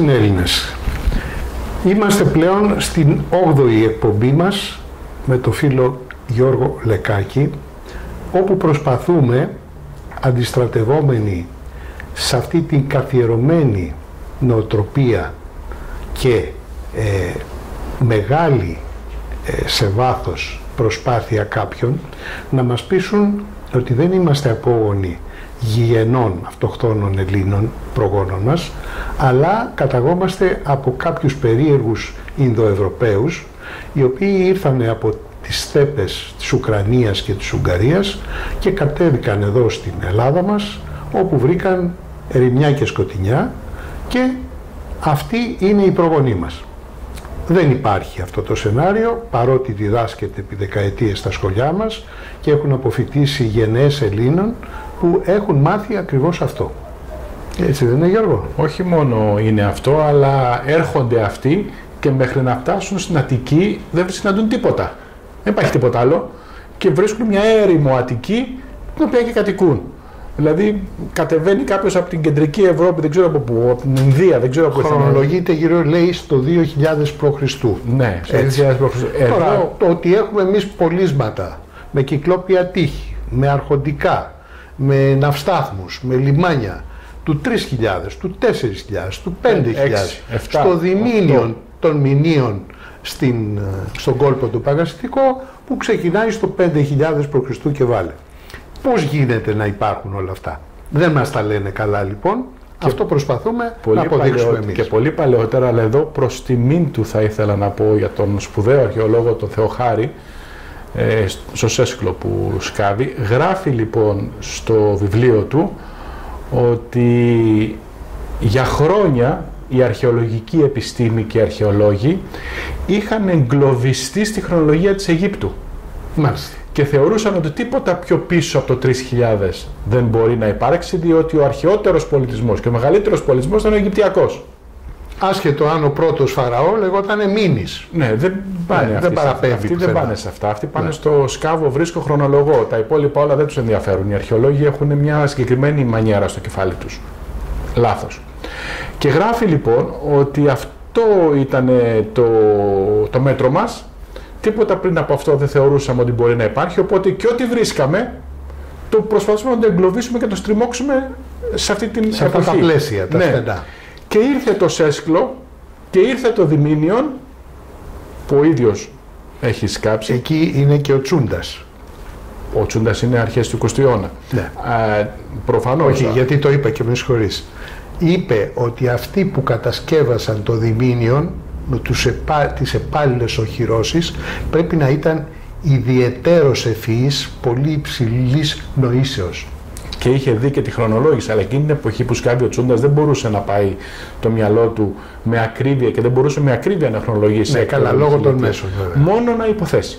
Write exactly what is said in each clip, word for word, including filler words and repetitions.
συνέλληνες, είμαστε πλέον στην όγδοη εκπομπή μας με το φίλο Γιώργο Λεκάκη, όπου προσπαθούμε, αντιστρατευόμενοι σε αυτή την καθιερωμένη νοοτροπία και ε, μεγάλη ε, σε βάθος προσπάθεια κάποιων, να μας πείσουν ότι δεν είμαστε απόγονοι γηγενών αυτοχθόνων Ελλήνων προγόνων μας, αλλά καταγόμαστε από κάποιους περίεργους Ινδοευρωπαίους, οι οποίοι ήρθαν από τις στέπες της Ουκρανίας και της Ουγγαρίας και κατέβηκαν εδώ στην Ελλάδα μας, όπου βρήκαν ερημιά και σκοτεινιά, και αυτοί είναι οι προγονείς μας. Δεν υπάρχει αυτό το σενάριο, παρότι διδάσκεται επί δεκαετίες στα σχολιά μας και έχουν αποφοιτήσει γενναίες Ελλήνων που έχουν μάθει ακριβώς αυτό. Έτσι δεν είναι, Γιώργο? Όχι μόνο είναι αυτό, αλλά έρχονται αυτοί και μέχρι να φτάσουν στην Αττική δεν συναντούν τίποτα. Δεν υπάρχει τίποτα άλλο και βρίσκουν μια έρημο Αττική, την οποία και κατοικούν. Δηλαδή, κατεβαίνει κάποιος από την κεντρική Ευρώπη, δεν ξέρω από πού, από την Ινδία, δεν ξέρω από πού. Χρονολογείται γύρω, λέει, στο δύο χιλιάδες π.Χ. Ναι, στο δύο χιλιάδες π.Χ. Εδώ... Τώρα, το ότι έχουμε εμείς πολίσματα με κυκλόπια τείχη, με αρχοντικά, με ναυστάθμους, με λιμάνια του τρεις χιλιάδες, του τέσσερις χιλιάδες, του πέντε χιλιάδες, στο διμήνιον των μηνίων στην, στον κόλπο του Παγασιτικό, που ξεκινάει στο πέντε χιλιάδες π.Χ. και βάλε. Πώς γίνεται να υπάρχουν όλα αυτά? Δεν μας τα λένε καλά, λοιπόν. Και αυτό προσπαθούμε να αποδείξουμε εμείς. Και πολύ παλαιότερα, αλλά εδώ προς τιμήν του θα ήθελα να πω για τον σπουδαίο αρχαιολόγο τον Θεοχάρη, ε, στο Σέσκλο που σκάβει. Γράφει λοιπόν στο βιβλίο του ότι για χρόνια η αρχαιολογική επιστήμη και οι αρχαιολόγοι είχαν εγκλωβιστεί στη χρονολογία της Αιγύπτου. Μάλιστα. Και θεωρούσαν ότι τίποτα πιο πίσω από το τρεις χιλιάδες δεν μπορεί να υπάρξει, διότι ο αρχαιότερος πολιτισμός και ο μεγαλύτερος πολιτισμός ήταν ο Αιγυπτιακός. Άσχετο αν ο πρώτος Φαραώ λεγότανε Μήνης. Ναι, δεν πάνε ναι, αυτοί, δεν παραπέμπει, αυτοί δεν πάνε σε αυτά. Αυτοί πάνε ναι. στο σκάβο, βρίσκω, χρονολογώ. Τα υπόλοιπα όλα δεν τους ενδιαφέρουν. Οι αρχαιολόγοι έχουν μια συγκεκριμένη μανιέρα στο κεφάλι τους. Λάθος. Και γράφει λοιπόν ότι αυτό ήταν το, το μέτρο μας. Τίποτα πριν από αυτό δεν θεωρούσαμε ότι μπορεί να υπάρχει, οπότε και ό,τι βρίσκαμε το προσπαθούμε να το εγκλωβίσουμε και το στριμώξουμε σε αυτή την σε αυτά τα πλαίσια, τα ναι. στενά. Και ήρθε το Σέσκλο και ήρθε το Διμήνιον, που ο ίδιος έχει σκάψει. Εκεί είναι και ο Τσούντας. Ο Τσούντας είναι αρχές του εικοστού αιώνα. Ναι. Α, προφανώς. Όχι, γιατί το είπα και με συγχωρείς. Είπε ότι αυτοί που κατασκεύασαν το Διμήνιον, με τους επα... τις επάλληλες οχυρώσεις, πρέπει να ήταν ιδιαιτέρως ευφυείς, πολύ υψηλής νοήσεως. Και είχε δει και τη χρονολόγηση, αλλά εκείνη την εποχή που σκάβει ο Τσούντας δεν μπορούσε να πάει το μυαλό του με ακρίβεια και δεν μπορούσε με ακρίβεια να χρονολογήσει. Ναι, καλά, λόγω των μέσων, βέβαια. Μόνο να υποθέσει.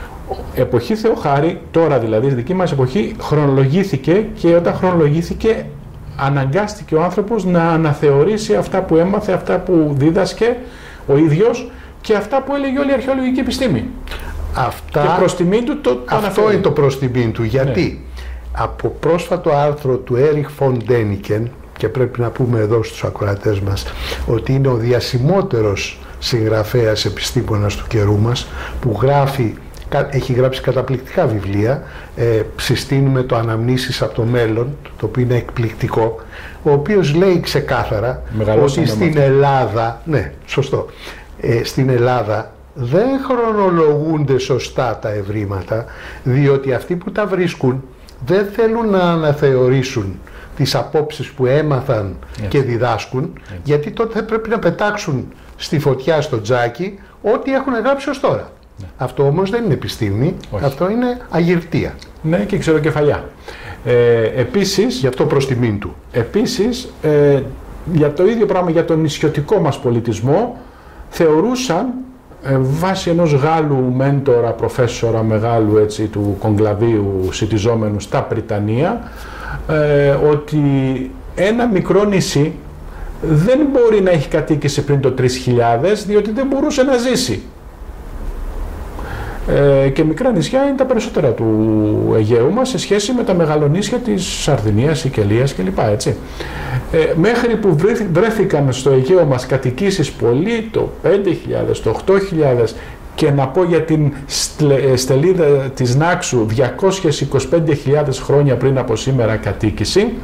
Εποχή Θεοχάρη, τώρα δηλαδή, στη δική μας εποχή, χρονολογήθηκε και όταν χρονολογήθηκε αναγκάστηκε ο άνθρωπος να αναθεωρήσει αυτά που έμαθε, αυτά που δίδασκε ο ίδιος και αυτά που έλεγε όλη η αρχαιολογική επιστήμη. Αυτά... Και προς τιμή του το, το Αυτό αναφέρει. είναι το προς τιμή του. Γιατί ναι. από πρόσφατο άρθρο του Έριχ φον Ντένικεν, και πρέπει να πούμε εδώ στους ακροατές μας ότι είναι ο διασημότερος συγγραφέας επιστήμονας του καιρού μας, που γράφει, έχει γράψει καταπληκτικά βιβλία, ε, συστήνουμε το Αναμνήσεις από το μέλλον, το οποίο είναι εκπληκτικό, ο οποίος λέει ξεκάθαρα ότι στην Ελλάδα, ναι, σωστό, ε, στην Ελλάδα δεν χρονολογούνται σωστά τα ευρήματα, διότι αυτοί που τα βρίσκουν δεν θέλουν να αναθεωρήσουν τις απόψεις που έμαθαν yes. και διδάσκουν, yes. γιατί τότε θα πρέπει να πετάξουν στη φωτιά στο τζάκι ό,τι έχουν γράψει ως τώρα. Yeah. Αυτό όμως δεν είναι επιστήμη, όχι. Αυτό είναι αγυρτία. Ναι, και ξεροκεφαλιά. Ε, επίσης, γι' αυτό προς τιμήν του. Επίσης, ε, για το ίδιο πράγμα, για τον νησιωτικό μας πολιτισμό, θεωρούσαν, ε, βάσει ενός Γάλλου μέντορα, προφέσορα μεγάλου έτσι, του κογκλαβίου σιτιζόμενου στα Βρυτανία, ε, ότι ένα μικρό νησί δεν μπορεί να έχει κατοίκηση πριν το τρεις χιλιάδες, διότι δεν μπορούσε να ζήσει. Ε, και μικρά νησιά είναι τα περισσότερα του Αιγαίου μας σε σχέση με τα μεγαλονίσια της Σαρδινίας, Σικελίας κλπ. Έτσι. Ε, μέχρι που βρέθηκαν στο Αιγαίο μας κατοικήσεις πολύ, το πέντε χιλιάδες, το οκτώ χιλιάδες, και να πω για την στελίδα της Νάξου διακόσιες είκοσι πέντε χιλιάδες χρόνια πριν από σήμερα κατοίκηση,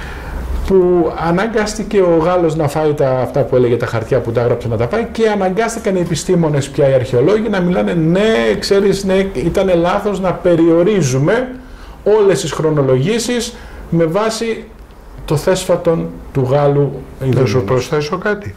που αναγκάστηκε ο Γάλλος να φάει τα, αυτά που έλεγε τα χαρτιά που τα έγραψε να τα φάει, και αναγκάστηκαν οι επιστήμονες πια, οι αρχαιολόγοι, να μιλάνε ναι, ξέρεις, ναι, ήταν λάθος να περιορίζουμε όλες τις χρονολογήσεις με βάση το θέσφατον του Γάλλου. Θα σου προσθέσω κάτι.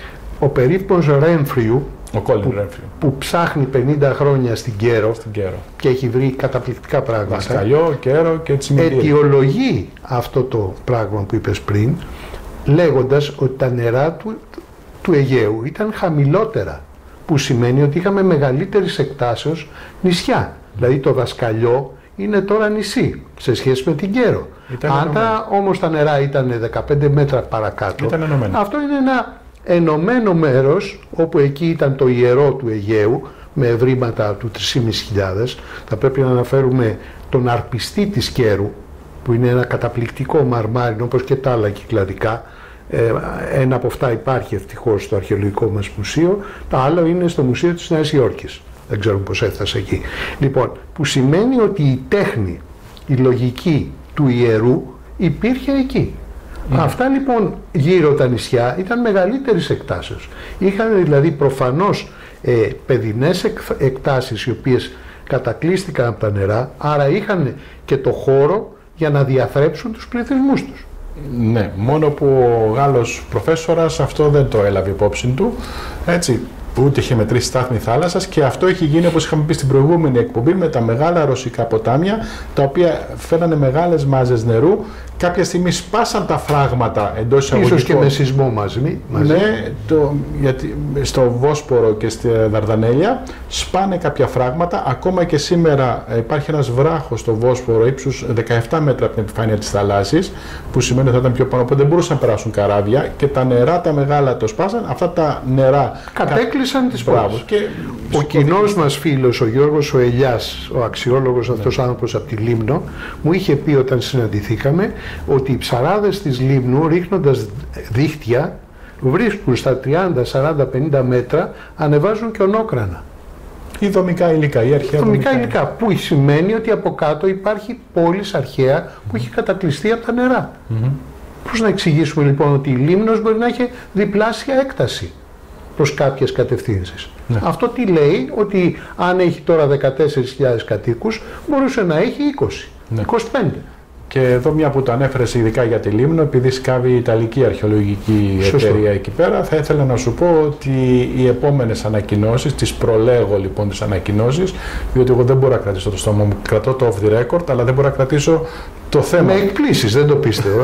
Ο περίφημος Ρέμφριου, ο Κόλιν που, Ρέμφριου, που ψάχνει πενήντα χρόνια στην Κέρο, στην Κέρο και έχει βρει καταπληκτικά πράγματα. Βασκαλιό, Κέρο και Τσιμιντήρη. Αιτιολογεί αυτό το πράγμα που είπες πριν, λέγοντας ότι τα νερά του, του Αιγαίου ήταν χαμηλότερα, που σημαίνει ότι είχαμε μεγαλύτερης εκτάσεως νησιά. Mm. Δηλαδή το Δασκαλιό είναι τώρα νησί σε σχέση με την Κέρο. Ήταν Αν τα, όμως τα νερά ήταν δεκαπέντε μέτρα παρακάτω, αυτό είναι ένα ενωμένο μέρος, όπου εκεί ήταν το ιερό του Αιγαίου με ευρήματα του τρεις χιλιάδες πεντακόσια. Θα πρέπει να αναφέρουμε τον αρπιστή της Κέρου, που είναι ένα καταπληκτικό μαρμάρινο, όπως και τα άλλα κυκλαδικά. Ε, ένα από αυτά υπάρχει ευτυχώς στο αρχαιολογικό μας μουσείο, το άλλο είναι στο Μουσείο της Νέας Υόρκης. Δεν ξέρω πώς έφτασε εκεί. Λοιπόν, που σημαίνει ότι η τέχνη, η λογική του ιερού υπήρχε εκεί. Mm. Αυτά λοιπόν γύρω τα νησιά ήταν μεγαλύτερης εκτάσεως. Είχαν δηλαδή προφανώς ε, παιδινές εκ, εκτάσεις οι οποίες κατακλείστηκαν από τα νερά, άρα είχαν και το χώρο για να διαθρέψουν τους πληθυσμούς τους. Ναι, μόνο που ο Γάλλος προφέσορας αυτό δεν το έλαβε υπόψη του, έτσι, ούτε είχε μετρήσει στάθμη θάλασσας, και αυτό έχει γίνει, όπως είχαμε πει στην προηγούμενη εκπομπή, με τα μεγάλα ρωσικά ποτάμια, τα οποία φέρανε μεγάλες μάζες νερού. Κάποια στιγμή σπάσαν τα φράγματα εντός εισαγωγικών. Ίσως και με σεισμό μαζί. μαζί. Ναι, το, γιατί στο Βόσπορο και στη Δαρδανέλια σπάνε κάποια φράγματα. Ακόμα και σήμερα υπάρχει ένας βράχος στο Βόσπορο ύψους δεκαεπτά μέτρα από την επιφάνεια της θαλάσσης, που σημαίνει ότι θα ήταν πιο πάνω, οπότε δεν μπορούσαν να περάσουν καράβια, και τα νερά τα μεγάλα το σπάσαν. Αυτά τα νερά κατέκλυσαν κα... τις πόλεις. Και ο κοινός μας φίλος, ο Γιώργος ο Ελιάς, ο αξιόλογος ναι. αυτός άνθρωπος από τη Λίμνο, μου είχε πει όταν συναντηθήκαμε ότι οι ψαράδες της Λίμνου, ρίχνοντας δίχτυα, βρίσκουν στα τριάντα, σαράντα, πενήντα μέτρα, ανεβάζουν και ονόκρανα. Ή δομικά υλικά, ή αρχαία δομικά υλικά, που σημαίνει ότι από κάτω υπάρχει πόλης αρχαία που έχει κατακλειστεί από τα νερά. Mm-hmm. Πώς να εξηγήσουμε λοιπόν ότι η Λίμνος μπορεί να έχει διπλάσια έκταση προς κάποιες κατευθύνσεις. Ναι. Αυτό τι λέει? Ότι αν έχει τώρα δεκατέσσερις χιλιάδες κατοίκους, μπορούσε να έχει είκοσι, ναι. είκοσι πέντε. Και εδώ, μια που το ανέφερες ειδικά για τη Λίμνο, επειδή σκάβει η Ιταλική Αρχαιολογική Σωστό. Εταιρεία εκεί πέρα, θα ήθελα να σου πω ότι οι επόμενες ανακοινώσεις, τις προλέγω λοιπόν τις ανακοινώσεις, διότι εγώ δεν μπορώ να κρατήσω το στόμα μου, κρατώ το off the record, αλλά δεν μπορώ να κρατήσω το θέμα. Με εκπλήσεις, δεν το πίστευα.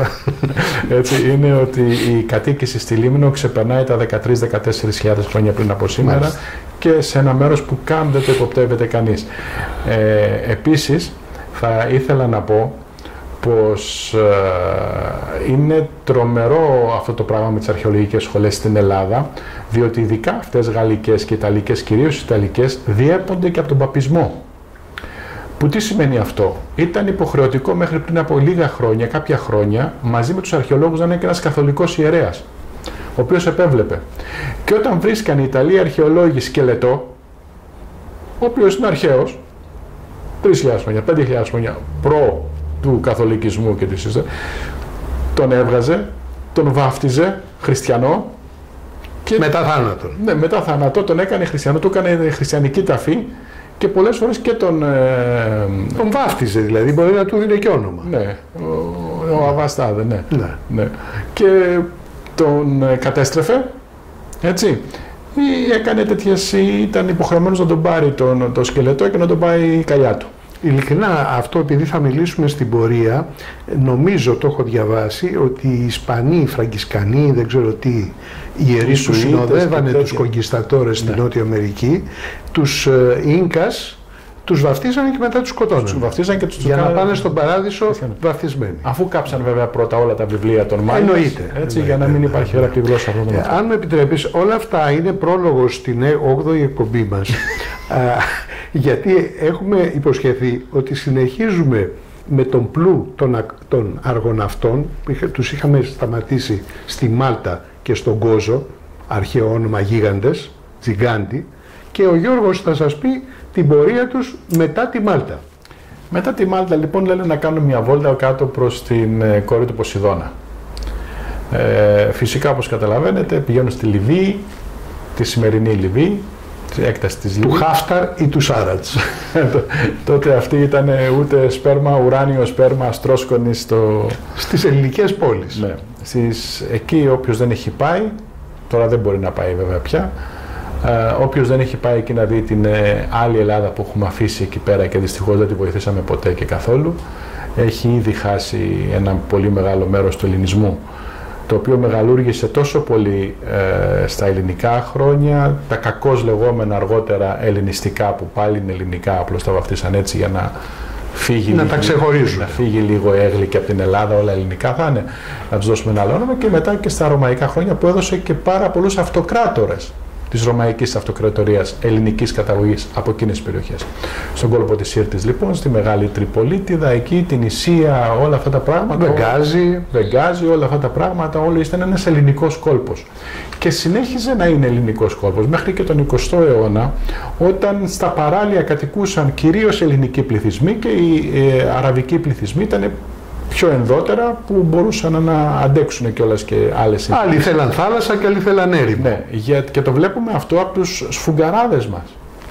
Έτσι, είναι ότι η κατοίκηση στη Λίμνο ξεπερνάει τα δεκατρείς με δεκατέσσερις χιλιάδες χρόνια πριν από σήμερα. Μάλιστα. Και σε ένα μέρος που καν δεν το υποπτεύεται κανείς. Ε, επίσης, θα ήθελα να πω πως ε, είναι τρομερό αυτό το πράγμα με τις αρχαιολογικές σχολές στην Ελλάδα, διότι ειδικά αυτές γαλλικές και ιταλικές, κυρίως ιταλικές, διέπονται και από τον παπισμό. Που τι σημαίνει αυτό? Ήταν υποχρεωτικό μέχρι πριν από λίγα χρόνια, κάποια χρόνια, μαζί με τους αρχαιολόγους να είναι και ένας καθολικός ιερέας, ο οποίος επέβλεπε. Και όταν βρίσκαν οι Ιταλοί αρχαιολόγοι σκελετό, ο οποίος είναι αρχαίος, τρεις χιλιάδες χρόνια, πέντε χιλιάδες χρόνια προ του καθολικισμού και της ιστορίας, τον έβγαζε, τον βάφτιζε χριστιανό, και μετά θάνατο. Ναι, μετά θάνατο τον έκανε χριστιανό, του έκανε χριστιανική ταφή, και πολλές φορές και τον... Ε, τον βάφτιζε δηλαδή, μπορεί να του δίνει και όνομα. Ναι, ο, ο Αβαστάδε, ναι. ναι. ναι. Και τον ε, κατέστρεφε, έτσι, ή έκανε τέτοιες, ήταν υποχρεωμένος να τον πάρει τον, το σκελετό και να τον πάει η καλιά του. Ειλικρινά, αυτό επειδή θα μιλήσουμε στην πορεία, νομίζω, το έχω διαβάσει, ότι οι Ισπανοί, οι Φραγκισκανοί, δεν ξέρω τι, οι ιερείς που συνοδεύανε τους κογκιστατόρες στην ναι. Νότια Αμερική, τους ε, Ίνκας Τους βαφτίζανε και μετά τους σκοτώνανε. Τους βαφτίζανε και τους για τους να πάνε στον παράδεισο βαφτισμένοι. Αφού κάψαν βέβαια πρώτα όλα τα βιβλία των Μάγιας. Εννοείται. Έτσι, εννοείται, για να μην εννοείται. υπάρχει γραπτή γλώσσα αυτόν τον Ε, αν με επιτρέπεις, όλα αυτά είναι πρόλογος στην όγδοη εκπομπή μας. Α, γιατί έχουμε υποσχεθεί ότι συνεχίζουμε με τον πλού των, α- των αργοναυτών, που είχα, τους είχαμε σταματήσει στη Μάλτα και στον Κόζο, αρχαίο όνομα γίγαντες, τζιγκάντι, και ο Γιώργος θα σας πει την πορεία τους μετά τη Μάλτα. Μετά τη Μάλτα λοιπόν λένε να κάνουν μια βόλτα κάτω προς την ε, κόρη του Ποσειδώνα. Ε, φυσικά όπως καταλαβαίνετε πηγαίνουν στη Λιβύη, τη σημερινή Λιβύη, τη έκταση της Του Λιβύης. Χάφταρ ή του Σάρατς. Τότε αυτή ήταν ούτε σπέρμα, ουράνιο σπέρμα αστρόσκονη στο... Στις ελληνικές πόλεις. Ναι. Στις... Εκεί όποιος δεν έχει πάει, τώρα δεν μπορεί να πάει βέβαια πια, ε, όποιος δεν έχει πάει εκεί να δει την ε, άλλη Ελλάδα που έχουμε αφήσει εκεί πέρα και δυστυχώς δεν τη βοηθήσαμε ποτέ και καθόλου, έχει ήδη χάσει ένα πολύ μεγάλο μέρος του ελληνισμού, το οποίο μεγαλούργησε τόσο πολύ ε, στα ελληνικά χρόνια, τα κακώς λεγόμενα αργότερα ελληνιστικά, που πάλι είναι ελληνικά, απλώς τα βαφτίσαν έτσι για να φύγει, Να λίγο, τα ξεχωρίζουν. να φύγει λίγο έγλη και από την Ελλάδα, όλα ελληνικά θα είναι, να τους δώσουμε ένα άλλο όνομα, και μετά και στα ρωμαϊκά χρόνια που έδωσε και πάρα πολλούς αυτοκράτορες της Ρωμαϊκής Αυτοκρατορίας ελληνικής καταγωγής από εκείνες τις περιοχές. Στον κόλπο της Σύρτης λοιπόν, στη Μεγάλη Τριπολίτιδα, εκεί την Ισία, όλα αυτά τα πράγματα. Βεγγάζι. Βεγγάζι, όλα αυτά τα πράγματα, όλο ήταν ένας ελληνικός κόλπος. Και συνέχιζε να είναι ελληνικός κόλπος μέχρι και τον εικοστό αιώνα, όταν στα παράλια κατοικούσαν κυρίως ελληνικοί πληθυσμοί και οι ε, αραβικοί πληθυσμοί ήταν πιο ενδότερα, που μπορούσαν να αντέξουν κιόλας και άλλες συνθήκες. Άλλοι θέλαν θάλασσα και άλλοι θέλαν έρημο. Ναι, για, και το βλέπουμε αυτό από τους σφουγγαράδες μας,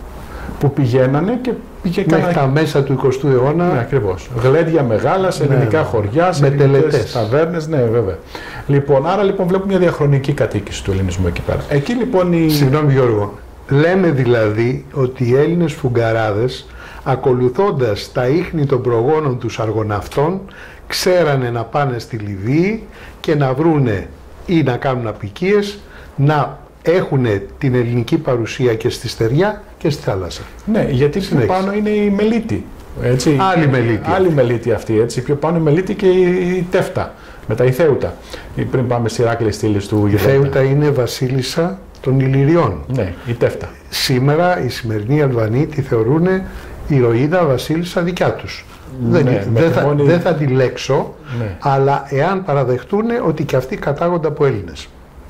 που πηγαίνανε και πήγαιναν Μέχρι τα μέσα του εικοστού αιώνα. Ναι, ακριβώς. Γλέντια μεγάλα σε Ναι, ελληνικά ναι. χωριά, σε Με ελληνικές τελετές. ταβέρνες, ναι βέβαια. Λοιπόν, άρα λοιπόν βλέπουμε μια διαχρονική κατοίκηση του ελληνισμού εκεί πέρα. Εκεί λοιπόν η... Συγγνώμη Γιώργο, λέμε δηλαδή ότι οι Έλληνες φουγγαράδες, ακολουθώντας τα ίχνη των προγόνων τους αργοναυτών, ξέρανε να πάνε στη Λιβύη και να βρούνε ή να κάνουν απικίες, να έχουν την ελληνική παρουσία και στη στεριά και στη θάλασσα. Ναι, γιατί πιο Συνέχισε. πάνω είναι η Μελίτη. Έτσι, Άλλη Μελίτη. Άλλη Μελίτη αυτή, έτσι. Πιο πάνω η Μελίτη και η Τεύτα. Μετά η Θέουτα. Πριν πάμε στη Ηράκλειο στήλης του Η Γεδόντα. Θέουτα είναι βασίλισσα των Ηλυριών. Ναι, η Τεύτα. Σήμερα οι σημερινοί Αλβανοί τη θεωρούν ηρωίδα βασίλισσα δικιά τους. Ναι, δεν, με δεν, τη θα, μόνη- δεν θα τη λέξω, Ναι. αλλά εάν παραδεχτούν ότι και αυτοί κατάγονται από Έλληνες.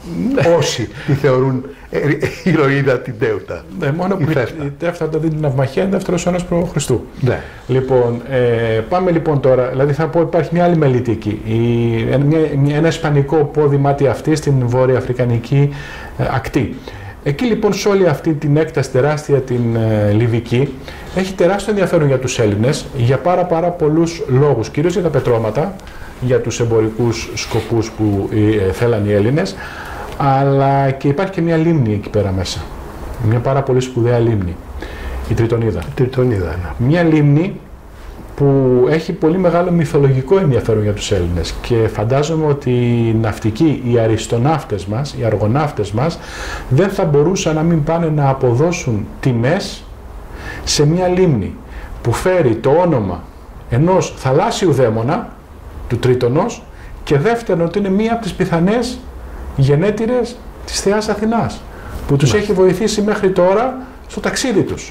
Όσοι τη θεωρούν ε, ε, ηρωίδα την Τέουτα. Ναι, μόνο Η που η, Τεύτα. η Τεύτα όταν δίνει την ναυμαχία είναι δεύτερος αιώνας προ Χριστού. Ναι. Λοιπόν, ε, πάμε λοιπόν τώρα. Δηλαδή θα πω υπάρχει μια άλλη Μελίτη εκεί. Η, ένα, μια, ένα ισπανικό πόδι μάτι αυτή στην βόρεια αφρικανική ε, ακτή. Εκεί λοιπόν σε όλη αυτή την έκταση τεράστια την ε, Λιβική έχει τεράστιο ενδιαφέρον για τους Έλληνες για πάρα πάρα πολλούς λόγους. Κυρίως για τα πετρώματα, για τους εμπορικούς σκοπούς που ε, θέλαν οι Έλληνες, αλλά και υπάρχει και μια λίμνη εκεί πέρα μέσα. Μια πάρα πολύ σπουδαία λίμνη, η Τριτονίδα. Τριτονίδα είναι. Μια λίμνη που έχει πολύ μεγάλο μυθολογικό ενδιαφέρον για τους Έλληνες και φαντάζομαι ότι οι ναυτικοί, οι αριστοναύτες μας, οι αργοναύτες μας δεν θα μπορούσαν να μην πάνε να αποδώσουν τιμές σε μια λίμνη που φέρει το όνομα ενός θαλάσσιου δαίμονα, του Τρίτονος, και δεύτερον ότι είναι μία από τις πιθανές γενέτειρες της Θεάς Αθηνάς, που τους έχει βοηθήσει μέχρι τώρα στο ταξίδι τους.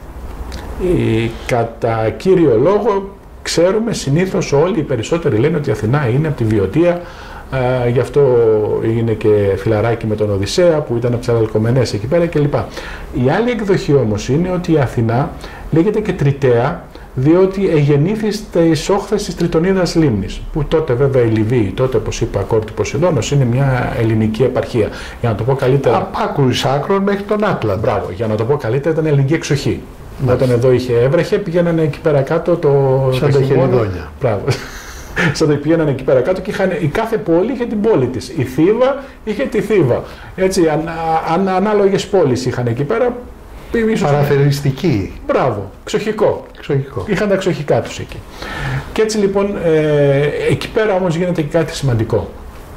Η, κατά κύριο λόγο ξέρουμε συνήθως όλοι οι περισσότεροι λένε ότι η Αθηνά είναι από τη Βιωτία, ε, γι' αυτό είναι και φιλαράκι με τον Οδυσσέα που ήταν από τις Αλκομενές εκεί πέρα κλπ. Η άλλη εκδοχή όμως είναι ότι η Αθηνά λέγεται και Τριταία διότι εγεννήθη στις όχθες της Τριτονίδας λίμνης, που τότε βέβαια η Λιβύη, τότε όπως είπα κόρτη Ποσειδώνος, είναι μια ελληνική επαρχία. Για να το πω καλύτερα... Από άκρου εις άκρων μέχρι τον Άτλαντα. Μπράβο, για να το πω καλύτερα ήταν ελληνική εξοχή. Όταν εδώ είχε έβρεχε, πηγαίνανε εκεί πέρα κάτω το. Σαν το τα χειμώνα. Χελιδόνια. Μπράβο. Σαν το πηγαίνανε εκεί πέρα κάτω και είχαν, η κάθε πόλη είχε την πόλη της. Η Θήβα είχε τη Θήβα. Έτσι, αν, αν, ανάλογες πόλεις είχαν εκεί πέρα. Ίσως... Παραθεριστική. Μπράβο, εξοχικό. Εξοχικό. Είχαν τα εξοχικά τους εκεί. Και έτσι λοιπόν, ε, εκεί πέρα όμως γίνεται και κάτι σημαντικό.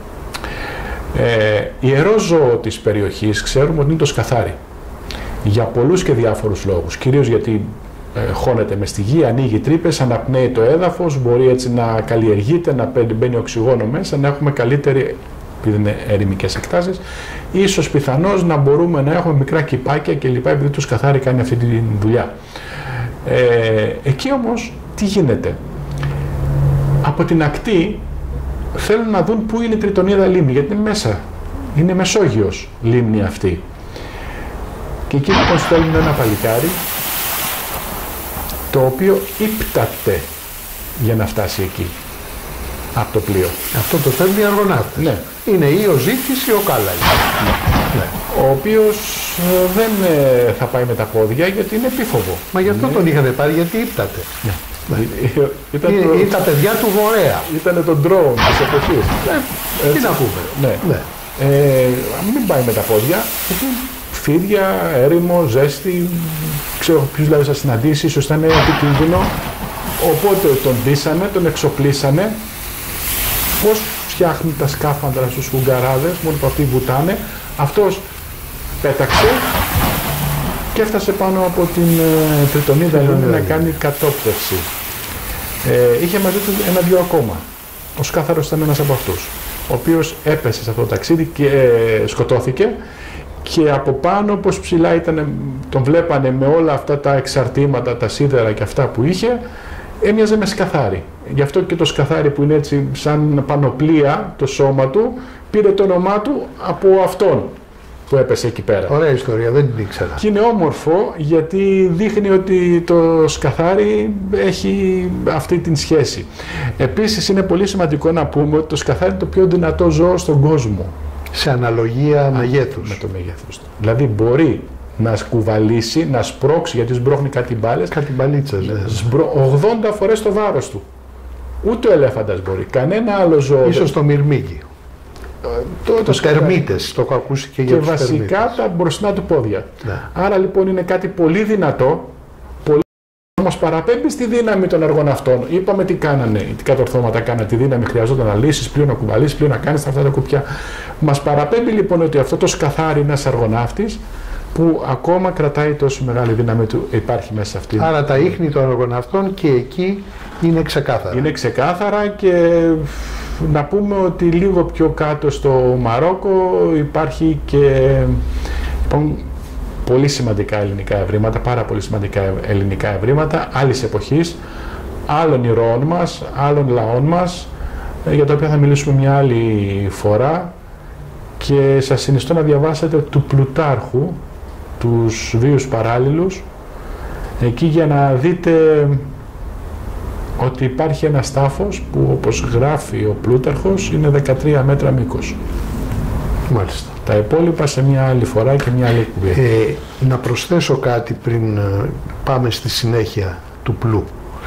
Ε, ιερό ζώο της περιοχής ξέρουμε ότι είναι το σκαθάρι. Για πολλούς και διάφορους λόγους. Κυρίως γιατί ε, χώνεται μες στη γη, ανοίγει τρύπες, αναπνέει το έδαφος, μπορεί έτσι να καλλιεργείται, να μπαίνει οξυγόνο μέσα, να έχουμε καλύτερη, επειδή είναι ερημικές εκτάσεις, ίσως πιθανώς να μπορούμε να έχουμε μικρά κυπάκια κλπ. Επειδή το σκαθάρι κάνει αυτή τη δουλειά. Ε, εκεί όμως τι γίνεται? Από την ακτή θέλουν να δουν πού είναι η Τριτονίδα λίμνη, γιατί είναι μέσα. Είναι Μεσόγειος λίμνη αυτή. Και εκεί λοιπόν στέλνουν ένα παλικάρι, το οποίο ύπταται για να φτάσει εκεί, από το πλοίο. Αυτό το στέλνουν οι αργοναύτες. Ναι. Είναι ή ο Ζήτης ή ο Κάλαγης. Ναι. Ναι. Ο οποίος ε, δεν ε, θα πάει με τα πόδια γιατί είναι επίφοβο. Μα γι' αυτό ναι. τον είχαν πάρει, γιατί ύπταται. Ναι. Ναι. Ήταν Είναι, το... είναι τα παιδιά του Βορέα. Ήταν το drone της εποχής. Ναι. Τι να πούμε. Ναι. Ναι. Ε, μην πάει με τα πόδια, γιατί φίδια, έρημο, ζέστη, ξέρω ποιους δηλαδή θα συναντήσει, ίσως ήταν επικίνδυνο. Οπότε τον ντύσανε, τον εξοπλίσανε. Πώς φτιάχνουν τα σκάφανδρα στους Ουγγαράδες, μόνο που αυτοί βουτάνε. Αυτός πέταξε και έφτασε πάνω από την ε, Τριτονίδα λίμνη να κάνει κατόπτευση. Ε, είχε μαζί του ένα-δυο ακόμα. Ο Σκάθαρος ήταν ένας από αυτούς, ο οποίος έπεσε σε αυτό το ταξίδι και ε, σκοτώθηκε, και από πάνω, όπως ψηλά ήταν, τον βλέπανε με όλα αυτά τα εξαρτήματα, τα σίδερα και αυτά που είχε, έμοιαζε με σκαθάρι. Γι' αυτό και το σκαθάρι, που είναι έτσι σαν πανοπλία το σώμα του, πήρε το όνομά του από αυτόν που έπεσε εκεί πέρα. Ωραία ιστορία, δεν την ήξερα. Και είναι όμορφο γιατί δείχνει ότι το σκαθάρι έχει αυτή την σχέση. Επίσης είναι πολύ σημαντικό να πούμε ότι το σκαθάρι είναι το πιο δυνατό ζώο στον κόσμο. Σε αναλογία μεγέθους. Με το μέγεθος του. Δηλαδή μπορεί να σκουβαλήσει, να σπρώξει, γιατί σμπρώχνει κάτι μπάλες. Κάτι μπαλίτσας. Ναι. Σμπρω... ογδόντα φορές το βάρος του. Ούτε ο ελέφαντας μπορεί. Κανένα άλλο ζώο. Ίσως το μυρμήγκι. Το, το, το τερμίτες, το έχω ακούσει και, και για τους βασικά τερμίτες. Τα μπροστά του πόδια. Ναι. Άρα λοιπόν είναι κάτι πολύ δυνατό, πολύ όμως παραπέμπει στη δύναμη των αργοναυτών. Είπαμε τι κάνανε, τι κατορθώματα κάνανε, τη δύναμη χρειαζόταν να λύσεις, πλέον να κουβαλήσεις, πλέον να κάνεις αυτά τα κουπιά. Μας παραπέμπει λοιπόν ότι αυτό το σκαθάρι είναι ένας αργοναύτης που ακόμα κρατάει τόσο μεγάλη δύναμη του, υπάρχει μέσα σε αυτή. Άρα τα ίχνη των αργοναυτών και εκεί είναι ξεκάθαρα. Είναι ξεκάθαρα, και να πούμε ότι λίγο πιο κάτω στο Μαρόκο υπάρχει και λοιπόν, πολύ σημαντικά ελληνικά ευρήματα, πάρα πολύ σημαντικά ελληνικά ευρήματα άλλης εποχής, άλλων ηρώων μας, άλλων λαών μας, για τα οποία θα μιλήσουμε μια άλλη φορά, και σας συνιστώ να διαβάσετε του Πλουτάρχου τους βίους παράλληλους, εκεί για να δείτε ότι υπάρχει ένας τάφος που, όπως γράφει ο Πλούταρχος, είναι δεκατρία μέτρα μήκος. Μάλιστα. Τα υπόλοιπα σε μια άλλη φορά και μια άλλη κουβέντα. Ε, να προσθέσω κάτι πριν πάμε στη συνέχεια του Πλού.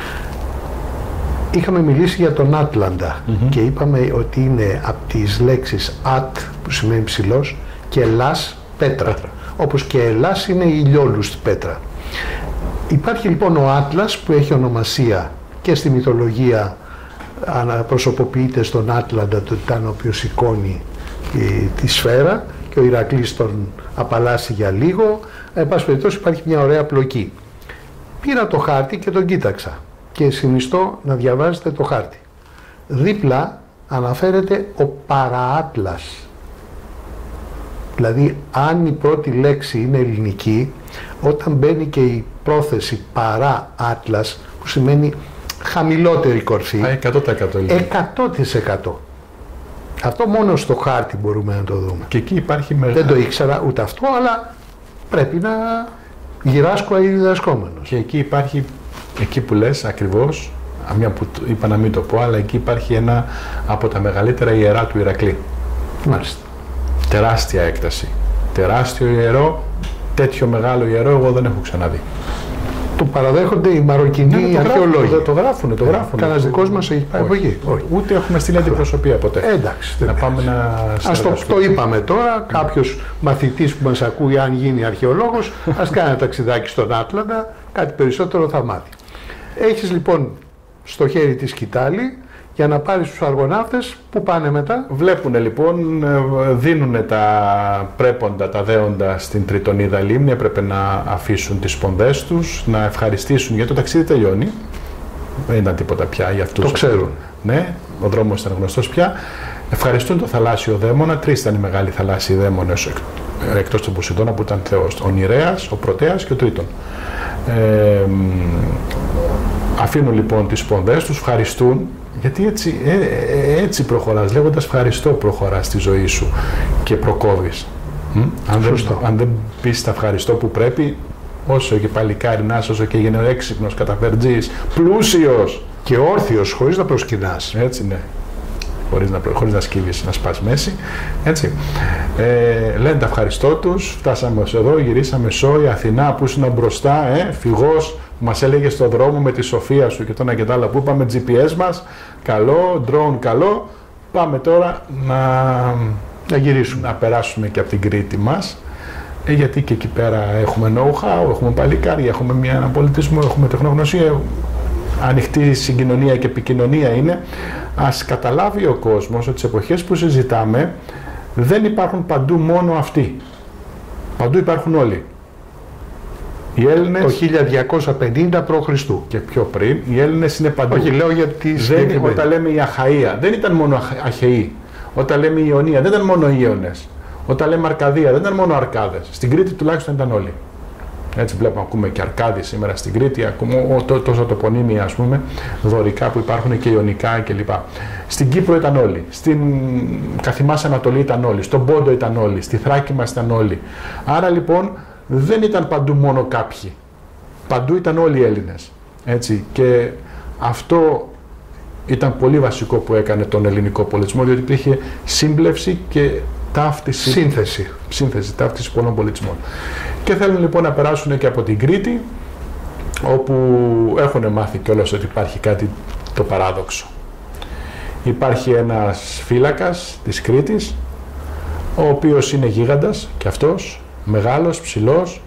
Είχαμε μιλήσει για τον Άτλαντα mm-hmm. και είπαμε ότι είναι από τις λέξεις «ατ» που σημαίνει ψηλός και «λας» πέτρα. πέτρα. Όπως και «ελάς» είναι η ηλιόλουστη πέτρα. Υπάρχει λοιπόν ο Άτλας που έχει ονομασία και στη μυθολογία προσωποποιείται στον Άτλαντα, το τιτάνο ο οποίος σηκώνει ε, τη σφαίρα, και ο Ηρακλής τον απαλλάσσει για λίγο. Εν πάση περιπτώσει υπάρχει μια ωραία πλοκή. Πήρα το χάρτη και τον κοίταξα και συνιστώ να διαβάζετε το χάρτη. Δίπλα αναφέρεται ο Παραάτλας. Δηλαδή αν η πρώτη λέξη είναι ελληνική, όταν μπαίνει και η πρόθεση Παραάτλας, που σημαίνει χαμηλότερη κορφή, εκατό τοις εκατό εκατό τοις εκατό. Αυτό μόνο στο χάρτη μπορούμε να το δούμε. Και εκεί υπάρχει μεγάλη... Δεν το ήξερα ούτε αυτό, αλλά πρέπει να γυράσκω ή διδασκόμενος. Και εκεί υπάρχει, εκεί που λες ακριβώς, μια που είπα να μην το πω, αλλά εκεί υπάρχει ένα από τα μεγαλύτερα ιερά του Ηρακλή. Μάλιστα. Τεράστια έκταση. Τεράστιο ιερό, τέτοιο μεγάλο ιερό εγώ δεν έχω ξαναδεί. Το παραδέχονται οι Μαροκινοί ναι, αρχαιολόγοι. Το, το γράφουνε, το γράφουνε. Κανένας δικός μας έχει πάει από εκεί. Ούτε έχουμε στείλει αντιπροσωπεία ποτέ. Εντάξει. Να πάμε να ας το, το είπαμε τώρα, κάποιος μαθητής που μας ακούει, αν γίνει αρχαιολόγος, ας κάνει ένα ταξιδάκι στον Άτλαντα, κάτι περισσότερο θα μάθει. Έχεις λοιπόν στο χέρι τη σκητάλη για να πάρει στους αργοναύτες που πάνε μετά. Βλέπουν λοιπόν, δίνουν τα πρέποντα, τα δέοντα στην Τριτονίδα λίμνη, έπρεπε να αφήσουν τις σπονδές τους, να ευχαριστήσουν γιατί το ταξίδι τελειώνει. Δεν ήταν τίποτα πια για αυτούς. Το ξέρουν. Ναι, ο δρόμος ήταν γνωστός πια. Ευχαριστούν τον θαλάσσιο δαίμονα, τρεις ήταν οι μεγάλοι θαλάσσιοι δαίμονες εκτός του Ποσειδώνα που ήταν θεός. Ο Νηρέας, ο Πρωτέας και ο Τρίτον. Ε, αφήνουν λοιπόν τις σπονδές τους, ευχαριστούν, γιατί έτσι, ε, έτσι προχωράς, λέγοντας ευχαριστώ προχωράς στη ζωή σου και προκόβεις. Αν δεν, αν δεν πεις τα ευχαριστώ που πρέπει, όσο και παλικάρινας, όσο και γενναιοέξυπνος, καταφερτζής, πλούσιος και όρθιος, χωρίς να προσκυνάς. Έτσι, ναι. Χωρίς να, χωρίς να σκύβεις, να σπάς μέση. Έτσι. Ε, λένε τα ευχαριστώ τους, φτάσαμε εδώ, γυρίσαμε Σόη, Αθηνά, που ήσουν μπροστά, ε, φυγός, που μας έλεγε στον δρόμο με τη σοφία σου και το ένα και το άλλο που είπαμε, τζι πι ες μας, καλό, drone καλό, πάμε τώρα να, να γυρίσουμε, να περάσουμε και από την Κρήτη μας. Ε, γιατί και εκεί πέρα έχουμε know-how, έχουμε παλικάρια, έχουμε μια, ένα πολιτισμό, έχουμε τεχνογνωσία, ανοιχτή συγκοινωνία και επικοινωνία είναι. Ας καταλάβει ο κόσμος ότι τις εποχές που συζητάμε δεν υπάρχουν παντού μόνο αυτοί. Παντού υπάρχουν όλοι. Οι Έλληνες... Το χίλια διακόσια πενήντα π.Χ. και πιο πριν, οι Έλληνες είναι παντού. Όχι, λέω για τις δεν, όταν λέμε η Αχαΐα, δεν ήταν μόνο Αχαιοί. Όταν λέμε η Ιωνία, δεν ήταν μόνο οι Ιωνές. Όταν λέμε Αρκαδία, δεν ήταν μόνο Αρκάδες. Στην Κρήτη τουλάχιστον ήταν όλοι. Έτσι βλέπουμε, ακούμε και Αρκάδη σήμερα στην Κρήτη, ακούμε τόσα τοπονύμια, ας πούμε, δωρικά που υπάρχουν και ιωνικά κλπ. Στην Κύπρο ήταν όλοι, στην Καθημάς Ανατολή ήταν όλοι, στον Πόντο ήταν όλοι, στη Θράκη μας ήταν όλοι. Άρα λοιπόν δεν ήταν παντού μόνο κάποιοι, παντού ήταν όλοι οι Έλληνες. Έτσι, και αυτό ήταν πολύ βασικό που έκανε τον ελληνικό πολιτισμό, διότι υπήρχε σύμπλευση και ταύτιση, σύνθεση. σύνθεση, ταύτιση πολλών πολιτισμών. Και θέλουν λοιπόν να περάσουν και από την Κρήτη, όπου έχουν μάθει κιόλας ότι υπάρχει κάτι το παράδοξο. Υπάρχει ένας φύλακας της Κρήτης, ο οποίος είναι γίγαντας και αυτός, μεγάλος, ψηλός,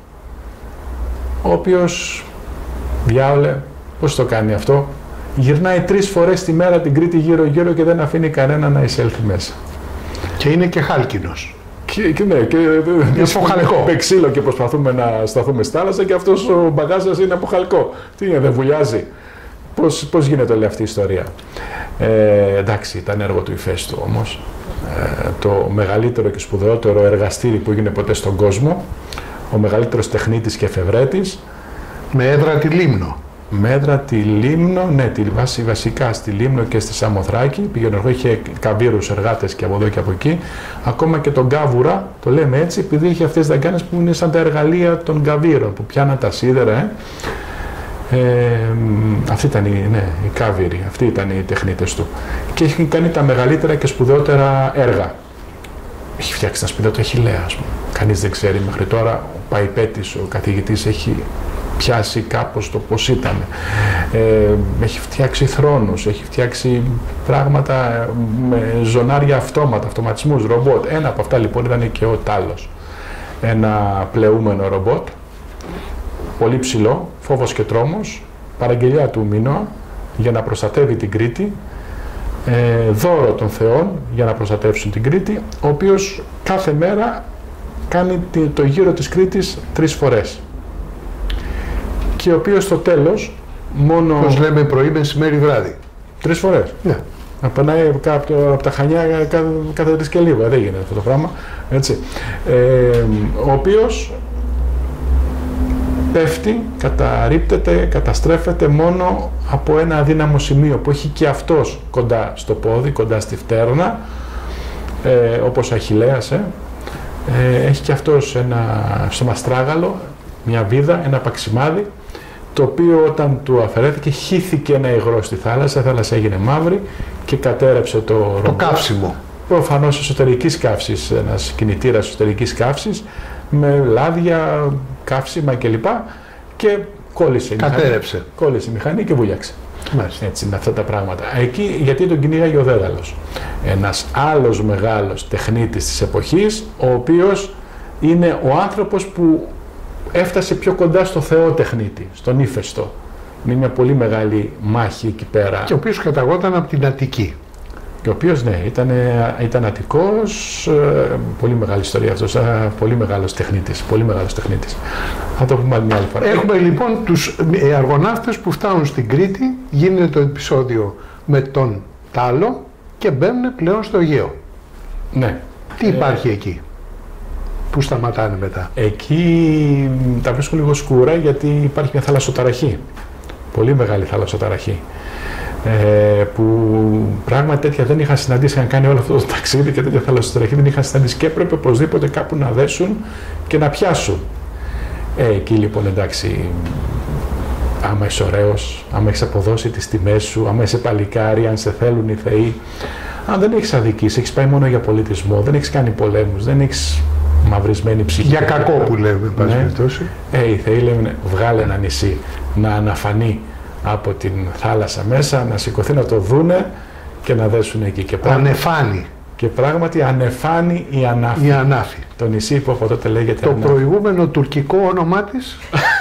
ο οποίος, διάολε, πώς το κάνει αυτό, γυρνάει τρεις φορές τη μέρα την Κρήτη γύρω-γύρω και δεν αφήνει κανένα να εισέλθει μέσα. Και είναι και χάλκινος. Και, και ναι, και, και από χαλκό. Με ξύλο και προσπαθούμε να σταθούμε στη θάλασσα και αυτός ο μπαγάζας είναι από χαλκό. Τι είναι, δεν βουλιάζει. Πώς, πώς γίνεται όλη αυτή η ιστορία. Ε, εντάξει, ήταν έργο του Ηφαίστου όμως. Ε, το μεγαλύτερο και σπουδαιότερο εργαστήρι που έγινε ποτέ στον κόσμο. Ο μεγαλύτερος τεχνίτης και εφευρέτης. Με έδρα τη Λίμνο. Με έδρα τη Λίμνο, ναι, τη βάση, βασικά στη Λίμνο και στη Σαμοθράκη. Πήγαινε, είχε καβύρους εργάτες και από εδώ και από εκεί. Ακόμα και τον Κάβουρα, το λέμε έτσι, επειδή είχε αυτές τις δαγκάνες που είναι σαν τα εργαλεία των καβύρων, που πιάναν τα σίδερα. Ε. Ε, αυτή ήταν η, ναι, η Κάβυρη, αυτοί ήταν οι τεχνίτες του. Και έχει κάνει τα μεγαλύτερα και σπουδαιότερα έργα. Έχει φτιάξει τα σπίτια του Αχιλλέα, ας πούμε. Κανείς δεν ξέρει μέχρι τώρα. Ο Παϊπέτης, ο καθηγητής, έχει πιάσει κάπως το πώς ήταν. Ε, έχει φτιάξει θρόνους, έχει φτιάξει πράγματα με ζωνάρια αυτόματα, αυτοματισμούς, ρομπότ. Ένα από αυτά λοιπόν ήταν και ο Τάλος. Ένα πλεούμενο ρομπότ, πολύ ψηλό, φόβος και τρόμος, παραγγελιά του Μίνωα για να προστατεύει την Κρήτη, ε, δώρο των θεών για να προστατεύσουν την Κρήτη, ο οποίος κάθε μέρα κάνει το γύρο της Κρήτης τρεις φορές. Και ο οποίος στο τέλος μόνο... Πώς λέμε πρωί, μεσημέρι, βράδυ. Τρεις φορές. Ναι. Να περνάει από, από τα Χανιά κάθε, κάθε τρεις και λίγο. Δεν γίνεται αυτό το πράγμα. Έτσι. Ε, ο οποίος πέφτει, καταρρίπτεται, καταστρέφεται μόνο από ένα αδύναμο σημείο που έχει και αυτός κοντά στο πόδι, κοντά στη φτέρνα, ε, όπως ο Αχιλλέας, ε. Ε, έχει και αυτός ένα στομαστράγαλο, μια βίδα, ένα παξιμάδι, το οποίο όταν του αφαιρέθηκε χύθηκε ένα υγρό στη θάλασσα, η θάλασσα έγινε μαύρη και κατέρεψε το ρομπότ. Το καύσιμο. Προφανώς εσωτερικής καύσης, ένας κινητήρας εσωτερικής καύσης, με λάδια, καύσιμα κλπ. Και κόλλησε η κατέρεψε. μηχανή, κόλλησε η μηχανή και βούλιαξε. Μάλιστα. Έτσι είναι αυτά τα πράγματα. Εκεί γιατί τον κυνήγαγε ο Δέδαλος. Ένας άλλος μεγάλος τεχνίτης της εποχής, ο οποίος είναι ο άνθρωπος που έφτασε πιο κοντά στο Θεό τεχνίτη, στον Ήφαιστο. Είναι μια πολύ μεγάλη μάχη εκεί πέρα. Και ο οποίος καταγόταν από την Αττική. Και ο οποίος, ναι, ήταν, ήταν Αττικός, πολύ μεγάλη ιστορία αυτός, πολύ μεγάλος τεχνίτης, πολύ μεγάλος τεχνίτης. Θα το πούμε μια άλλη φορά. Έχουμε λοιπόν τους αργοναύτες που φτάνουν στην Κρήτη, γίνεται το επεισόδιο με τον Τάλο και μπαίνουν πλέον στο Αιγαίο. Ναι. Τι υπάρχει ε... εκεί, που σταματάνε μετά? Εκεί τα βρίσκουν λίγο σκούρα γιατί υπάρχει μια θαλασσοταραχή, πολύ μεγάλη θαλασσοταραχή. Ε, που πράγματι τέτοια δεν είχαν συναντήσει, είχαν κάνει όλο αυτό το ταξίδι και τέτοια θαλασσοταραχή δεν είχαν συναντήσει και έπρεπε οπωσδήποτε κάπου να δέσουν και να πιάσουν. Ε, εκεί λοιπόν εντάξει, άμα είσαι ωραίος, άμα έχεις αποδώσει τις τιμές σου, άμα είσαι παλικάρι, αν σε θέλουν οι θεοί, αν δεν έχεις αδικήσει, έχεις πάει μόνο για πολιτισμό, δεν έχεις κάνει πολέμους, δεν έχεις μαυρισμένη ψυχή. Για κακό που λέμε, εν πάση περιπτώσει. Ε, οι θεοί λένε βγάλε ένα νησί να αναφανεί από την θάλασσα μέσα, να σηκωθεί να το δούνε και να δέσουν εκεί. Και πράγματι, ανεφάνει. Και πράγματι ανεφάνει η Ανάφη. Η Ανάφη. Το νησί που από τότε λέγεται το Ανάφη. Προηγούμενο τουρκικό όνομά της.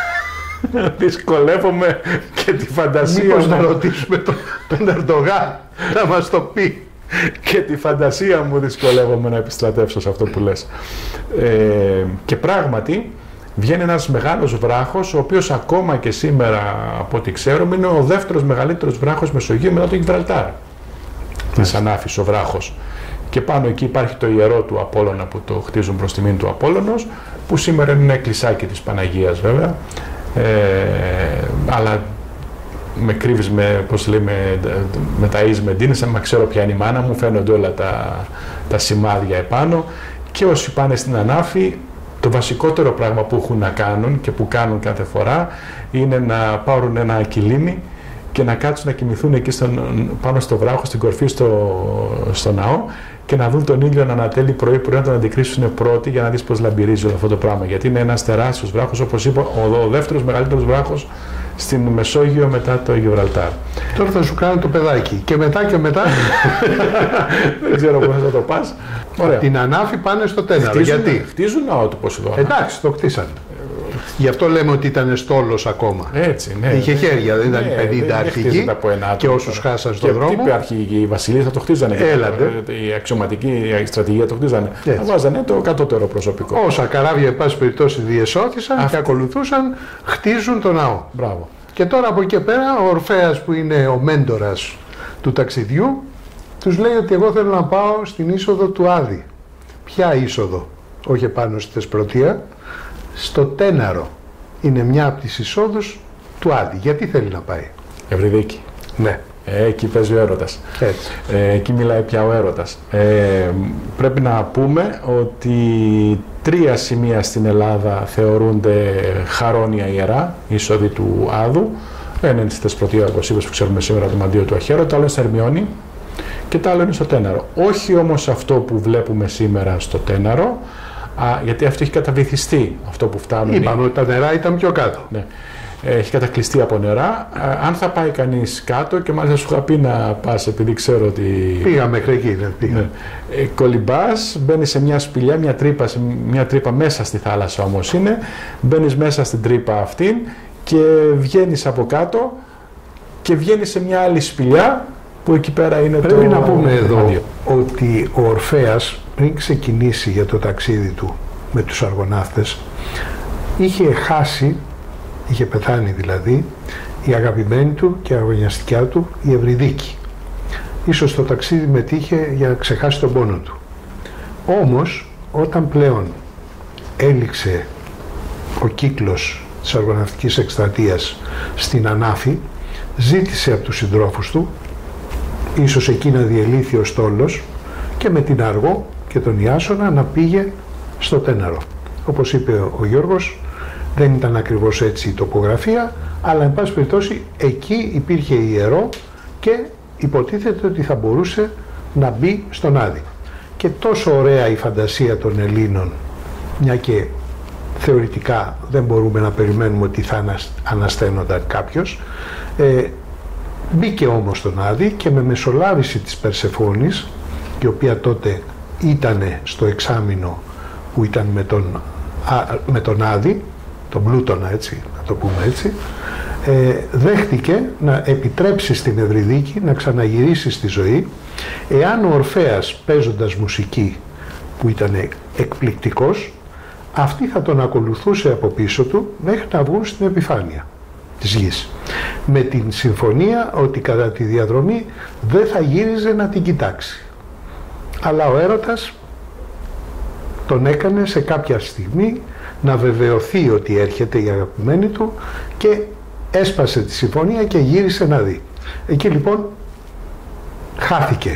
Δυσκολεύομαι και τη φαντασία. Μήπως να ρωτήσουμε τον, τον Ερντογάν να μας το πει. Και τη φαντασία μου δυσκολεύομαι να επιστρατεύσω σε αυτό που λες. Ε, και πράγματι βγαίνει ένας μεγάλος βράχος, ο οποίος ακόμα και σήμερα, από ό,τι ξέρουμε, είναι ο δεύτερος μεγαλύτερος βράχος Μεσογείου μετά το Γιβραλτάρ. Της Ανάφης, ο βράχος. Και πάνω εκεί υπάρχει το ιερό του Απόλλωνα που το χτίζουν προς τιμήν του Απόλλωνος, που σήμερα είναι ένα εκκλησάκι της Παναγίας βέβαια. Ε, αλλά με κρύβεις με, πώς λέμε, με ταΐζεις με ντύνεις, άμα ξέρω ποια είναι η μάνα μου, φαίνονται όλα τα, τα σημάδια επάνω. Και όσοι πάνε στην Ανάφη, το βασικότερο πράγμα που έχουν να κάνουν και που κάνουν κάθε φορά είναι να πάρουν ένα κιλίμι και να κάτσουν να κοιμηθούν εκεί στον, πάνω στο βράχο, στην κορφή στο, στο ναό και να δουν τον ήλιο να ανατέλει πρωί-πρωί, να τον αντικρίσουν πρώτοι για να δεις πώς λαμπυρίζει όλο αυτό το πράγμα. Γιατί είναι ένας τεράστιος βράχος, όπως είπα, ο, ο δεύτερος μεγαλύτερος βράχος στην Μεσόγειο μετά το Γιβραλτάρ. Τώρα θα σου κάνω το παιδάκι. Και μετά και μετά. Δεν ξέρω πώς θα το πας. Ωραία. Την Ανάφη πάνε στο Τέναρο. Χτίζουν, γιατί? Χτίζουν ναό του Ποσειδώνα. Εντάξει, το χτίσαν. Γι' αυτό λέμε ότι ήταν στόλος ακόμα. Έτσι, ναι. Είχε χέρια, δεν ήταν ναι, πενήντα αρχηγοί και όσους χάσαν στον δρόμο. Και αρχηγοί, οι βασιλείς θα το χτίζανε. Έλατε. Η αξιωματική η στρατηγία το χτίζανε. Θα βάζανε το κατώτερο προσωπικό. Όσα καράβια, εν πάση περιπτώσει, διεσώθησαν Αυτή... και ακολουθούσαν, χτίζουν το ναό. Μπράβο. Και τώρα από εκεί πέρα ο Ορφέας, που είναι ο μέντορας του ταξιδιού, τους λέει ότι εγώ θέλω να πάω στην είσοδο του Άδη. Ποια είσοδο? Όχι επάνω στη Θεσπρωτεία, στο Τέναρο. Είναι μια από τις εισόδους του Άδη. Γιατί θέλει να πάει? Ευρυδίκη. Ναι. Ε, εκεί παίζει ο έρωτας. Έτσι. Ε, εκεί μιλάει πια ο έρωτας. Ε, πρέπει να πούμε ότι τρία σημεία στην Ελλάδα θεωρούνται χαρόνια ιερά, είσοδοι του Άδου. Ένα είναι στη Θεσπρωτεία, όπως είπες, που ξέρουμε σήμερα, το μαντίο του Αχαίρου, το άλλο είναι στο Ερμιόνι και το άλλο είναι στο Τέναρο. Όχι όμως αυτό που βλέπουμε σήμερα στο Τέναρο, α, γιατί αυτό έχει καταβυθιστεί, αυτό που φτάνουν. Είπαμε ότι τα νερά ήταν πιο κάτω. Ναι. Έχει κατακλειστεί από νερά. Αν θα πάει κανείς κάτω, και μάλιστα σου είχα πει να πας, επειδή ξέρω ότι. Πήγα μέχρι εκεί, δεν πήγα. Ναι. Ε, κολυμπάς, μπαίνεις σε μια σπηλιά, μια τρύπα, σε μια τρύπα μέσα στη θάλασσα όμως είναι. Μπαίνεις μέσα στην τρύπα αυτήν και βγαίνεις από κάτω και βγαίνεις σε μια άλλη σπηλιά που εκεί πέρα είναι. Πρέπει το. Πρέπει να πούμε εδώ μαντίο. Ότι ο Ορφέας πριν ξεκινήσει για το ταξίδι του με τους αργοναύτες είχε χάσει. Είχε πεθάνει δηλαδή η αγαπημένη του και αγωνιαστικιά του η Ευρυδίκη. Ίσως το ταξίδι μετήχε για να ξεχάσει τον πόνο του. Όμως όταν πλέον έληξε ο κύκλος της αργοναυτικής εκστρατείας στην Ανάφη, ζήτησε από τους συντρόφους του, ίσως εκεί να διελήθη ο στόλος, και με την Αργό και τον Ιάσονα να πήγε στο Τέναρο. Όπως είπε ο Γιώργος, δεν ήταν ακριβώς έτσι η τοπογραφία, αλλά εν πάση περιπτώσει εκεί υπήρχε ιερό και υποτίθεται ότι θα μπορούσε να μπει στον Άδη. Και τόσο ωραία η φαντασία των Ελλήνων, μια και θεωρητικά δεν μπορούμε να περιμένουμε ότι θα ανασταίνονταν κάποιος, ε, μπήκε όμως στον Άδη και με μεσολάβηση της Περσεφόνης, η οποία τότε ήταν στο εξάμηνο που ήταν με τον, α, με τον Άδη, τον Πλούτονα, έτσι, να το πούμε έτσι, ε, δέχτηκε να επιτρέψει στην Ευρυδίκη να ξαναγυρίσει στη ζωή, εάν ο Ορφέας, παίζοντας μουσική που ήταν εκπληκτικός, αυτή θα τον ακολουθούσε από πίσω του μέχρι να βγουν στην επιφάνεια της γης, με την συμφωνία ότι κατά τη διαδρομή δεν θα γύριζε να την κοιτάξει. Αλλά ο έρωτας τον έκανε σε κάποια στιγμή να βεβαιωθεί ότι έρχεται η αγαπημένη του και έσπασε τη συμφωνία και γύρισε να δει. Εκεί λοιπόν χάθηκε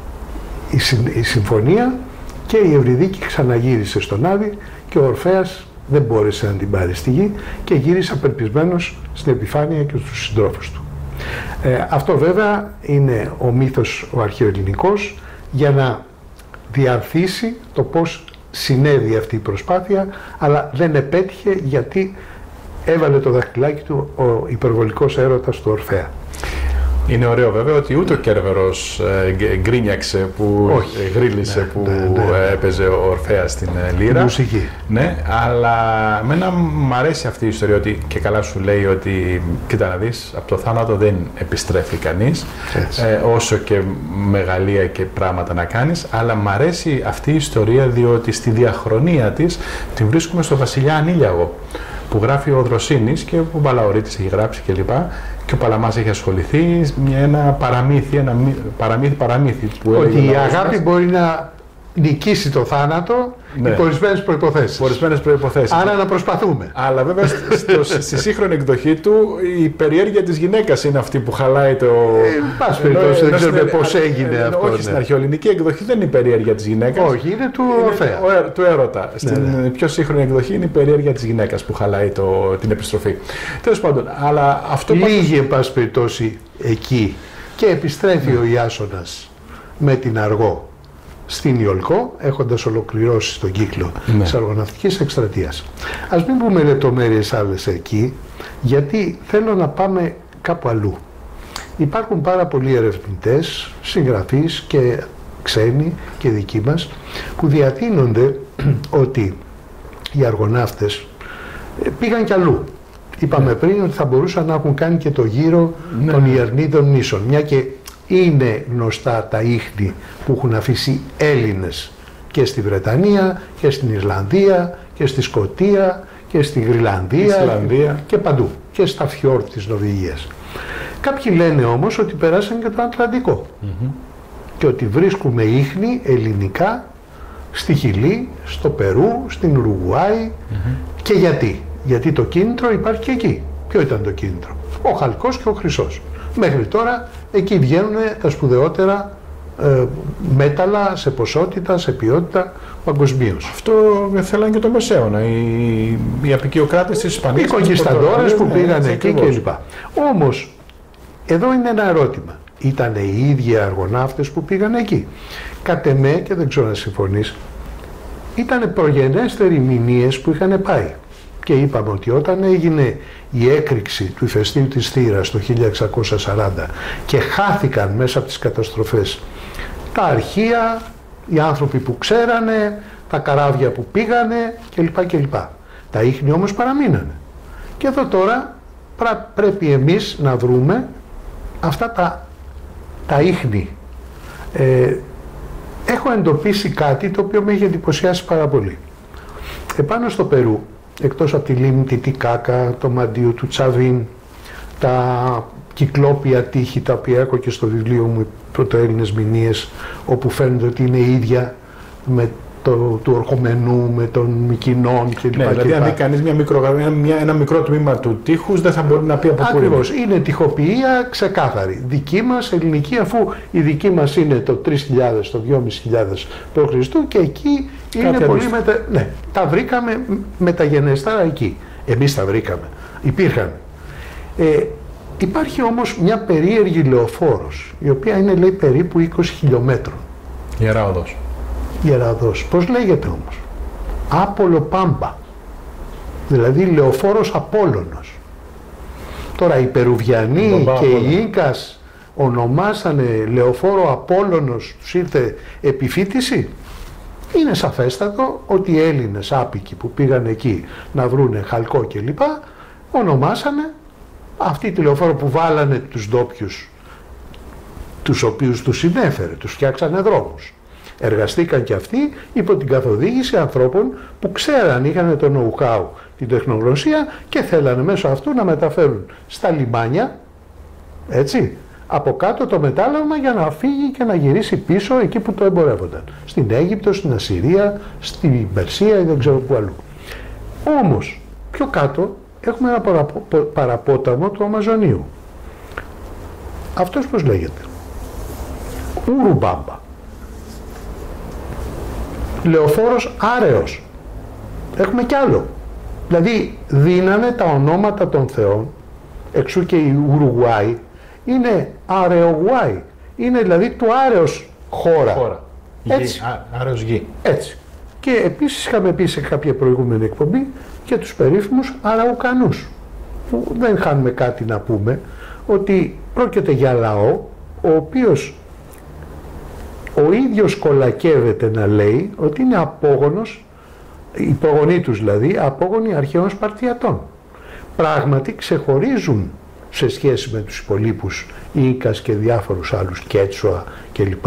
η, συ, η συμφωνία και η Ευρυδίκη ξαναγύρισε στον Άδη και ο Ορφέας δεν μπόρεσε να την πάρει στη γη και γύρισε απελπισμένος στην επιφάνεια και στους συντρόφους του. Ε, αυτό βέβαια είναι ο μύθος ο αρχαιοελληνικός για να διαρθίσει το πώς συνέβη αυτή η προσπάθεια, αλλά δεν επέτυχε γιατί έβαλε το δαχτυλάκι του ο υπερβολικός έρωτας του Ορφέα. Είναι ωραίο βέβαια ότι ούτε ο Κέρβερος ε, γκρίνιαξε που Όχι. γρίλησε ναι, που ναι, ναι. έπαιζε ο Ορφέας στην λύρα. Μουσική. Ναι, αλλά εμένα μου αρέσει αυτή η ιστορία ότι και καλά σου λέει ότι κοίτα να δεις, από το θάνατο δεν επιστρέφει κανείς, ε, όσο και μεγαλεία και πράγματα να κάνεις, αλλά μου αρέσει αυτή η ιστορία διότι στη διαχρονία της την βρίσκουμε στο Βασιλιά Ανήλιαγο, που γράφει ο Δροσίνης και ο Μπαλαωρίτης έχει γράψει κλπ. Και ο Παλαμάς έχει ασχοληθεί με ένα παραμύθι, ένα παραμύθι, παραμύθι που ότι η αγάπη μας μπορεί να νικήσει το θάνατο, ναι, υπό ορισμένες προϋποθέσεις. Ορισμένες προϋποθέσεις. Άρα να προσπαθούμε. Αλλά βέβαια στο, στη σύγχρονη εκδοχή του η περιέργεια της γυναίκας είναι αυτή που χαλάει το... Ε, πάση περιπτώσει δεν ξέρουμε πώς έγινε ε, αυτό. Όχι, ναι. Στην αρχαιοελληνική εκδοχή δεν είναι η περιέργεια της γυναίκας. Όχι, είναι του Ορφέα. Του έρωτα. Ναι, στην ναι. πιο σύγχρονη εκδοχή είναι η περιέργεια της γυναίκας που χαλάει το, την επιστροφή. Τέλος πάντων, αλλά αυτό... Λίγη εν πάση περιπτώσει εκεί και επιστρέφει ο Ιάσονας με την Αργό στην Ιολκό, έχοντας ολοκληρώσει τον κύκλο ναι. της αργοναυτικής εκστρατείας. Ας μην πούμε λεπτομέρειες άλλες εκεί, γιατί θέλω να πάμε κάπου αλλού. Υπάρχουν πάρα πολλοί ερευνητές, συγγραφείς και ξένοι και δικοί μας, που διατείνονται ότι οι αργοναύτες πήγαν κι αλλού. Είπαμε ναι. πριν ότι θα μπορούσαν να έχουν κάνει και το γύρο ναι. των Ιερνίδων νήσων, μια και είναι γνωστά τα ίχνη που έχουν αφήσει Έλληνες και στη Βρετανία και στην Ιρλανδία και στη Σκωτία και στη Γρυλανδία και, και παντού και στα φιόρτ της Νορβηγίας. Κάποιοι λένε όμως ότι περάσαν και το Ατλαντικό mm-hmm. και ότι βρίσκουμε ίχνη ελληνικά στη Χιλή, στο Περού, στην Ουρουγουάη mm-hmm. και γιατί. Γιατί το κίνητρο υπάρχει και εκεί. Ποιο ήταν το κίνητρο? Ο χαλκός και ο χρυσός. Μέχρι τώρα εκεί βγαίνουν τα σπουδαιότερα ε, μέταλλα σε ποσότητα, σε ποιότητα παγκοσμίως. Αυτό θέλανε και το Μεσαίωνα, οι, οι απικιοκράτες της Ισπανίας. Οι κονκισταντόρες που πήγαν εκεί κλπ. Όμως, εδώ είναι ένα ερώτημα. Ήταν οι ίδιοι αργοναύτες που πήγαν εκεί? Κατ' εμέ, και δεν ξέρω να συμφωνείς, ήταν προγενέστεροι μηνύες που είχαν πάει. Και είπαμε ότι όταν έγινε η έκρηξη του ηφαιστείου της Θήρας το χίλια εξακόσια σαράντα και χάθηκαν μέσα από τις καταστροφές τα αρχεία, οι άνθρωποι που ξέρανε, τα καράβια που πήγανε κλπ. κλπ. Τα ίχνη όμως παραμείνανε. Και εδώ τώρα πρέπει εμείς να βρούμε αυτά τα, τα ίχνη. Ε, έχω εντοπίσει κάτι το οποίο με έχει εντυπωσιάσει πάρα πολύ. Επάνω στο Περού, εκτός από τη λίμνη Τιτικάκα, το μαντίο του Τσαβίν, τα κυκλόπια τείχη τα οποία έχω και στο βιβλίο μου, οι πρωτοέλληνες μηνύες, όπου φαίνεται ότι είναι ίδια με το, του Ορχομενού, με των Μικηνών κλπ. Ναι, δηλαδή αν δει κανείς μια μικρο, μια, ένα μικρό τμήμα του τείχους δεν θα μπορεί να πει από πού είναι. Ακριβώς, είναι τοιχοποιία ξεκάθαρη. Δική μας ελληνική, αφού η δική μας είναι το τρεις χιλιάδες, το δυόμισι χιλιάδες π.Χ. και εκεί είναι κάτι πολύ μετα... Ναι, τα βρήκαμε μεταγενέστερα εκεί. Εμείς τα βρήκαμε. Υπήρχαν. Ε, υπάρχει όμως μια περίεργη λεωφόρος, η οποία είναι λέει περίπου είκοσι χιλιόμετρων. Ιερά οδός. Ιερά οδός. Πώς λέγεται όμως? Άπολο Πάμπα. Δηλαδή λεωφόρος Απόλλωνος. Τώρα οι Περουβιανοί και οι Ίνκας ονομάσανε λεωφόρο Απόλλωνος, τους ήρθε επιφύτηση. Είναι σαφέστατο ότι οι Έλληνες άπικοι που πήγαν εκεί να βρούνε χαλκό κλπ. Ονομάσανε Αυτή τη λεωφόρο που βάλανε τους ντόπιους, τους οποίους τους συνέφερε, τους φτιάξανε δρόμους. Εργαστήκαν και αυτοί υπό την καθοδήγηση ανθρώπων που ξέραν, είχαν το know-how, την τεχνογνωσία και θέλανε μέσω αυτού να μεταφέρουν στα λιμάνια, έτσι, από κάτω το μετάλλαγμα για να φύγει και να γυρίσει πίσω εκεί που το εμπορεύονταν. Στην Αίγυπτο, στην Ασσυρία, στην Περσία ή δεν ξέρω πού αλλού. Όμως, πιο κάτω έχουμε ένα παραπόταμο του Αμαζονίου. Αυτός πώς λέγεται? Ουρουμπάμπα. Λεωφόρος Άρεος. Έχουμε κι άλλο. Δηλαδή δίνανε τα ονόματα των θεών, εξού και η Ουρουγουάη είναι Αρεογουάη. Είναι δηλαδή του Άρεος χώρα. χώρα. Έτσι. Γη. Α, Άρεος γη. Έτσι. Και επίσης είχαμε πει σε κάποια προηγούμενη εκπομπή και τους περίφημους Αραουκανούς, που δεν χάνουμε κάτι να πούμε, ότι πρόκειται για λαό ο οποίος ο ίδιος κολακεύεται να λέει ότι είναι απόγονος, οι προγονείς τους δηλαδή, απόγονοι αρχαίων Σπαρτιατών. Πράγματι ξεχωρίζουν σε σχέση με τους υπολείπους Ίνκας και διάφορους άλλους, Κέτσουα κλπ.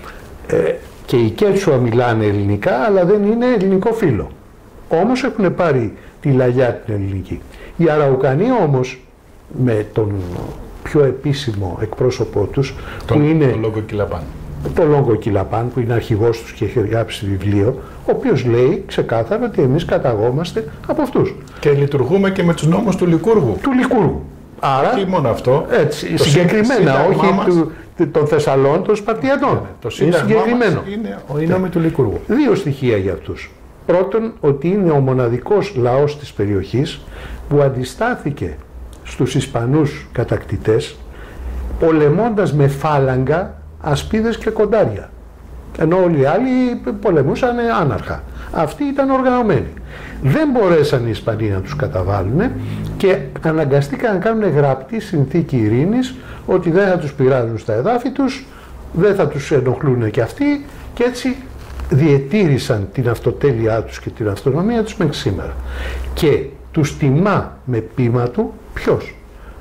Ε, και οι Κέτσουα μιλάνε ελληνικά, αλλά δεν είναι ελληνικό φύλο. Όμως έχουν πάρει τη λαγιά την ελληνική. Οι Αραουκανοί όμως, με τον πιο επίσημο εκπρόσωπό τους, τον, που είναι τον Λόγκο Κιλαπάν. Το Λόγκο Κιλαπάν, που είναι αρχηγός τους και έχει γράψει βιβλίο, ο οποίος λέει ξεκάθαρα ότι εμείς καταγόμαστε από αυτούς. Και λειτουργούμε και με τους νόμους του Λικούργου. Του Λικούργου. Άρα, και μόνο αυτό. Έτσι, συγκεκριμένα, όχι μας, του, των Θεσσαλών, των Σπαρτιατών. Ναι, το σύνταγμά μας είναι οι νόμοι του Λικούργου. Δύο στοιχεία για αυτούς. Πρώτον, ότι είναι ο μοναδικός λαός της περιοχής που αντιστάθηκε στους Ισπανούς κατακτητές, πολεμώντας με φάλαγγα, ασπίδες και κοντάρια. Ενώ όλοι οι άλλοι πολεμούσαν άναρχα. Αυτοί ήταν οργανωμένοι. Δεν μπορέσαν οι Ισπανοί να τους καταβάλουν και αναγκαστήκαν να κάνουν γραπτή συνθήκη ειρήνης ότι δεν θα τους πειράζουν στα εδάφη τους, δεν θα τους ενοχλούν και αυτοί, και έτσι διετήρησαν την αυτοτέλειά τους και την αυτονομία τους μέχρι σήμερα. Και τους τιμά με ποίημα του ποιος?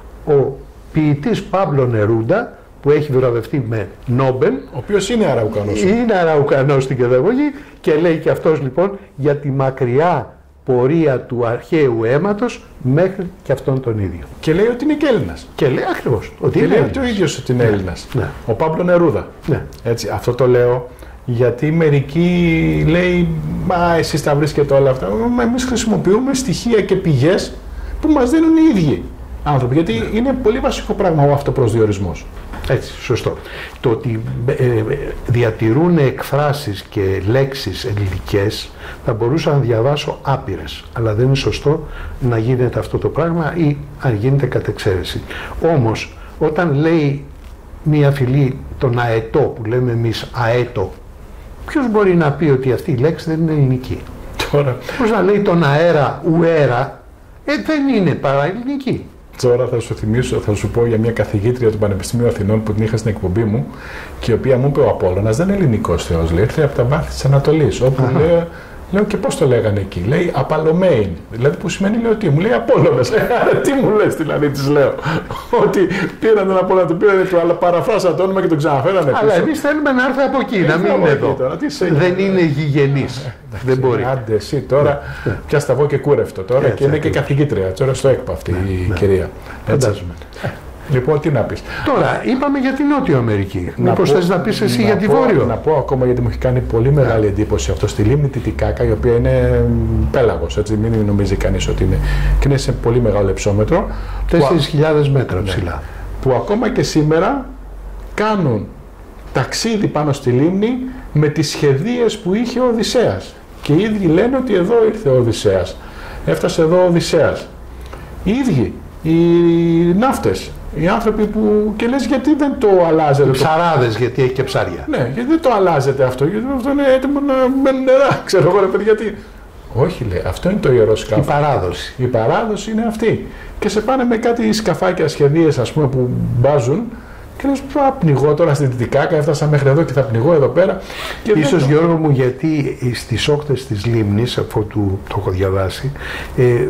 Ο ποιητής Πάμπλο Νερούντα, που έχει βραβευτεί με Νόμπελ. Ο οποίος είναι Αραουκανός. Είναι Αραουκανός στην καταγωγή και λέει και αυτός λοιπόν για τη μακριά πορεία του αρχαίου αίματος μέχρι και αυτόν τον ίδιο. Και λέει ότι είναι και Έλληνας. Και λέει ακριβώς ότι και είναι λέει ότι ο ίδιος ότι είναι Έλληνας. Ναι. Ο Πάμπλο Νερούδα. Ναι. Έτσι, αυτό το λέω γιατί μερικοί λέει, μα εσείς τα βρίσκετε όλα αυτά. Μα εμείς χρησιμοποιούμε στοιχεία και πηγές που μας δίνουν οι ίδιοι άνθρωποι. Γιατί ναι. είναι πολύ βασικό πράγμα ο αυτοπροσδιορισμός. Έτσι, σωστό. Το ότι ε, διατηρούν εκφράσεις και λέξεις ελληνικές θα μπορούσα να διαβάσω άπειρες, αλλά δεν είναι σωστό να γίνεται αυτό το πράγμα ή αν γίνεται κατ' εξαίρεση. Όμως, όταν λέει μία φυλή τον αετό που λέμε εμείς αέτο, ποιος μπορεί να πει ότι αυτή η λέξη δεν είναι ελληνική? Τώρα... Πώς να λέει τον αέρα ουέρα, ε, δεν είναι παρά ελληνική. Τώρα θα σου θυμίσω, θα σου πω για μια καθηγήτρια του Πανεπιστημίου Αθηνών που την είχα στην εκπομπή μου και η οποία μου είπε ο Απόλλωνας δεν είναι ελληνικός θεός, λέει, ήρθε από τα βάθη της Ανατολής, όπου λέω, λέω και πώς το λέγανε εκεί, λέει Απαλωμέιν, δηλαδή που σημαίνει λέω τι, μου λέει Απόλλωνας, τι μου λες δηλαδή, της λέω, ότι πήραν τον Απόλλωνα, του πήραν του, αλλά παραφράσαν το όνομα και τον ξαναφέρανε πίσω. Αλλά εμείς θέλουμε να έρθει από εκεί, να μην είναι εδώ, τώρα, δεν είναι γηγενής, δεν μπορεί. Άντε εσύ τώρα, πια σταβώ και κούρευτο τώρα και είναι και καθηγήτρια, τώρα στο ΕΚΠΑ αυτή η κυρία. Φαντάζομαι. Λοιπόν, τι να πεις. Τώρα, είπαμε για την Νότιο Αμερική. Μήπως θες να πεις εσύ να για τη πω, Βόρειο? Να πω ακόμα, γιατί μου έχει κάνει πολύ μεγάλη εντύπωση αυτό, στη λίμνη Τιτικάκα, η οποία είναι πέλαγος, έτσι, μην νομίζει κανείς ότι είναι. Και είναι σε πολύ μεγάλο υψόμετρο. τέσσερις χιλιάδες μέτρα ναι, ψηλά. Που ακόμα και σήμερα κάνουν ταξίδι πάνω στη λίμνη με τις σχεδίες που είχε ο Οδυσσέας. Και οι ίδιοι λένε ότι εδώ ήρθε ο Οδυσσέας. Έφτασε εδώ ο Οδυσσέας. Οι ίδιοι, οι ναύτες. Οι άνθρωποι που. Και λες γιατί δεν το αλλάζετε. Οι ψαράδες, γιατί έχει και ψάρια. Ναι, γιατί δεν το αλλάζετε αυτό. Γιατί αυτό είναι έτοιμο να μένουν νερά. Ξέρω εγώ, ρε παιδιά, γιατί. Όχι, λέει, αυτό είναι το ιερό σκάφος. Η παράδοση. Η παράδοση είναι αυτή. Και σε πάνε με κάτι σκαφάκια, σχεδίες, ας πούμε, που μπάζουν. Και λες, θα πνιγώ τώρα στην Τιτικάκα, έφτασα μέχρι εδώ και θα πνιγώ εδώ πέρα. Και ίσως, το... Γιώργο μου, γιατί στις όχθες της λίμνης, αφού του, το έχω διαβάσει, ε,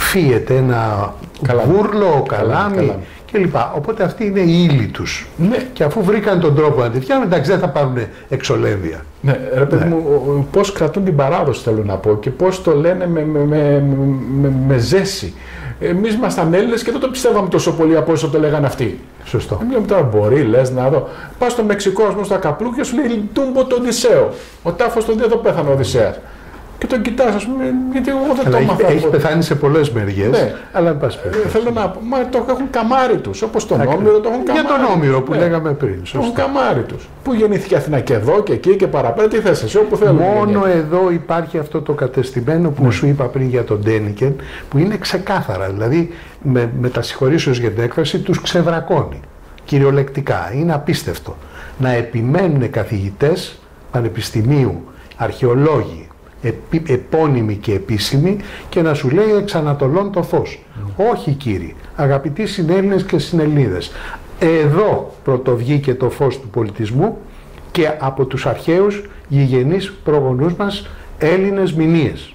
φύεται ένα καλάμι. βούρλο, καλάμι, καλάμι κλπ. Οπότε αυτή είναι η ύλη τους. Ναι. Και αφού βρήκαν τον τρόπο να τη φτιάχνουν, εντάξει, δεν θα πάρουν εξολέμβια. Ναι, ρε παιδί Ναι. μου, πώς κρατούν την παράδοση, θέλω να πω, και πώς το λένε με, με, με, με, με ζέση. Εμείς ήμασταν Έλληνες και δεν το πιστεύαμε τόσο πολύ από όσο το λέγανε αυτοί. Σωστό. Δεν λέμε τώρα, μπορεί, λες να δω. Πας στο Μεξικό, ας πούμε, στα καπλούκια, σου λέει Τούμπο το Οδυσσέο. Ο τάφος τον εδώ πέθανε ο Οδυσσέας. Και τον κοιτάς, ας πούμε, γιατί εγώ δεν Αλλά το έχει, μάθα. έχει πεθάνει σε πολλές μεριές, Ναι. αλλά εν πάση Ε, περιπτώσει. θέλω να πω, μα το έχουν καμάρι τους, όπως τον Ακριβώς. Όμηρο το έχουν καμάρι. Για τον Όμηρο που Ναι. λέγαμε πριν. Το έχουν Σωστά. καμάρι τους. Πού γεννήθηκε η Αθήνα, και εδώ και εκεί και παραπέρα, τι θες εσύ, όπου θέλουμε. Μόνο εδώ υπάρχει αυτό το κατεστημένο που Ναι. σου είπα πριν για τον Ντένικεν, που είναι ξεκάθαρα, δηλαδή με, με τα συγχωρήσεως για την έκφραση, τους ξεβρακώνει. Κυριολεκτικά. Είναι απίστευτο να επιμένουν καθηγητές πανεπιστημίου, αρχαιολόγοι, επί, επώνυμοι και επίσημοι, και να σου λέει εξ Ανατολών το φως. Mm. Όχι, κύριοι, αγαπητοί συνέλληνες και συνελληνίδες, εδώ πρωτοβγήκε το φως του πολιτισμού και από τους αρχαίους γηγενείς προγονούς μας Έλληνες μηνύες.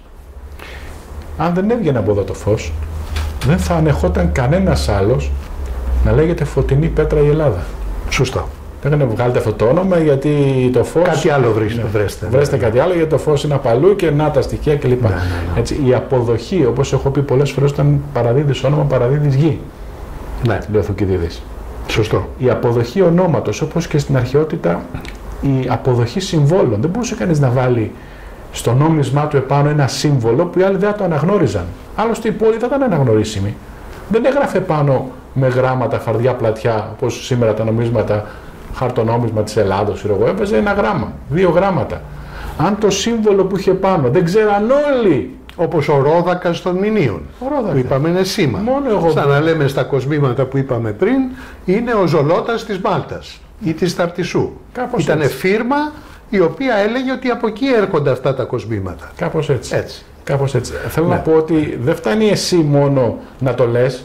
Αν δεν έβγαινε από εδώ το φως, δεν θα ανεχόταν κανένας άλλος να λέγεται Φωτεινή Πέτρα η Ελλάδα. Σωστό. Λέγανε βγάλτε αυτό το όνομα γιατί το φως... Κάτι άλλο βρίσκεται, Ναι. βρέστε. Βρέστε κάτι άλλο γιατί το φως είναι απαλού και να τα στοιχεία κλπ. Ναι, ναι, ναι. Έτσι, η αποδοχή, όπως έχω πει πολλές φορές, όταν παραδίδεις όνομα, παραδίδεις γη, Ναι, λέει ο Θουκυδίδης. σωστό. Η αποδοχή ονόματος, όπως και στην αρχαιότητα, η αποδοχή συμβόλων. Δεν μπορούσε κανείς να βάλει στο νόμισμά του επάνω ένα σύμβολο που οι άλλοι δεν θα το αναγνώριζαν. Άλλωστε η πόλη θα ήταν αναγνωρίσιμη. Δεν έγραφε πάνω με γράμματα, φαρδιά πλατιά, όπως σήμερα τα νομίσματα, χαρτονόμισμα της Ελλάδος, ξέρω εγώ, έπαιζε ένα γράμμα, δύο γράμματα. Αν το σύμβολο που είχε πάνω δεν ξέραν όλοι. Όπως ο Ρόδακας των Μηνύων, Ο Ρόδακας. που είπαμε είναι σήμα. Μόνο εγώ. Σαν να λέμε στα κοσμήματα που είπαμε πριν, είναι ο Ζολότας της Μάλτας ή της Ταρτισσού. Κάπως Ήτανε έτσι. φίρμα η οποία έλεγε ότι από εκεί έρχονται αυτά τα κοσμήματα. Κάπως έτσι. Έτσι. Κάπως έτσι. Θέλω Ναι. να πω ότι δεν φτάνει εσύ μόνο να το λες.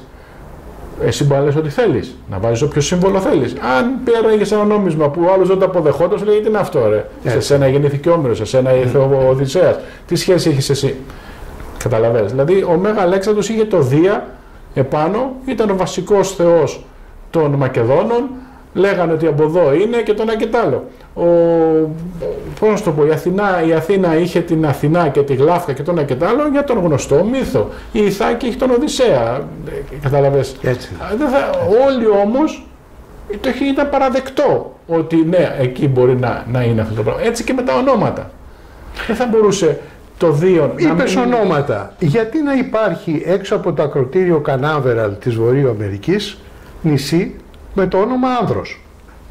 Εσύ μπορεί να λες ό,τι θέλεις. Να βάζεις όποιο σύμβολο θέλεις. Αν πήραγες ένα νόμισμα που ο άλλος δεν το αποδεχόταν, σου λέει τι είναι αυτό, ρε. Έτσι. Σε σένα γεννήθηκε ο Όμηρος, σε σένα ήρθε ο Οδυσσέας. Τι σχέση έχεις εσύ. Καταλαβαίνεις. Δηλαδή ο Μέγα Αλέξανδρος είχε το Δία επάνω, ήταν ο βασικός θεός των Μακεδόνων. Λέγανε ότι από εδώ είναι και το ένα και το άλλο. Ο, πώς να σου το πω, η Αθηνά, η Αθήνα είχε την Αθηνά και τη Γλάφκα και το ένα και το άλλο για τον γνωστό μύθο. Η Ιθάκη έχει τον Οδυσσέα. Καταλαβες. Έτσι. Δεν θα, όλοι όμως το είχε- ήταν παραδεκτό ότι ναι, εκεί μπορεί να, να είναι αυτό το πράγμα. Έτσι και με τα ονόματα. Δεν θα μπορούσε το δύο να Είπες μην... ονόματα. Γιατί να υπάρχει έξω από το ακροτήριο Κανάβεραλ της Βορείου Αμερικής νησί με το όνομα Άνδρος,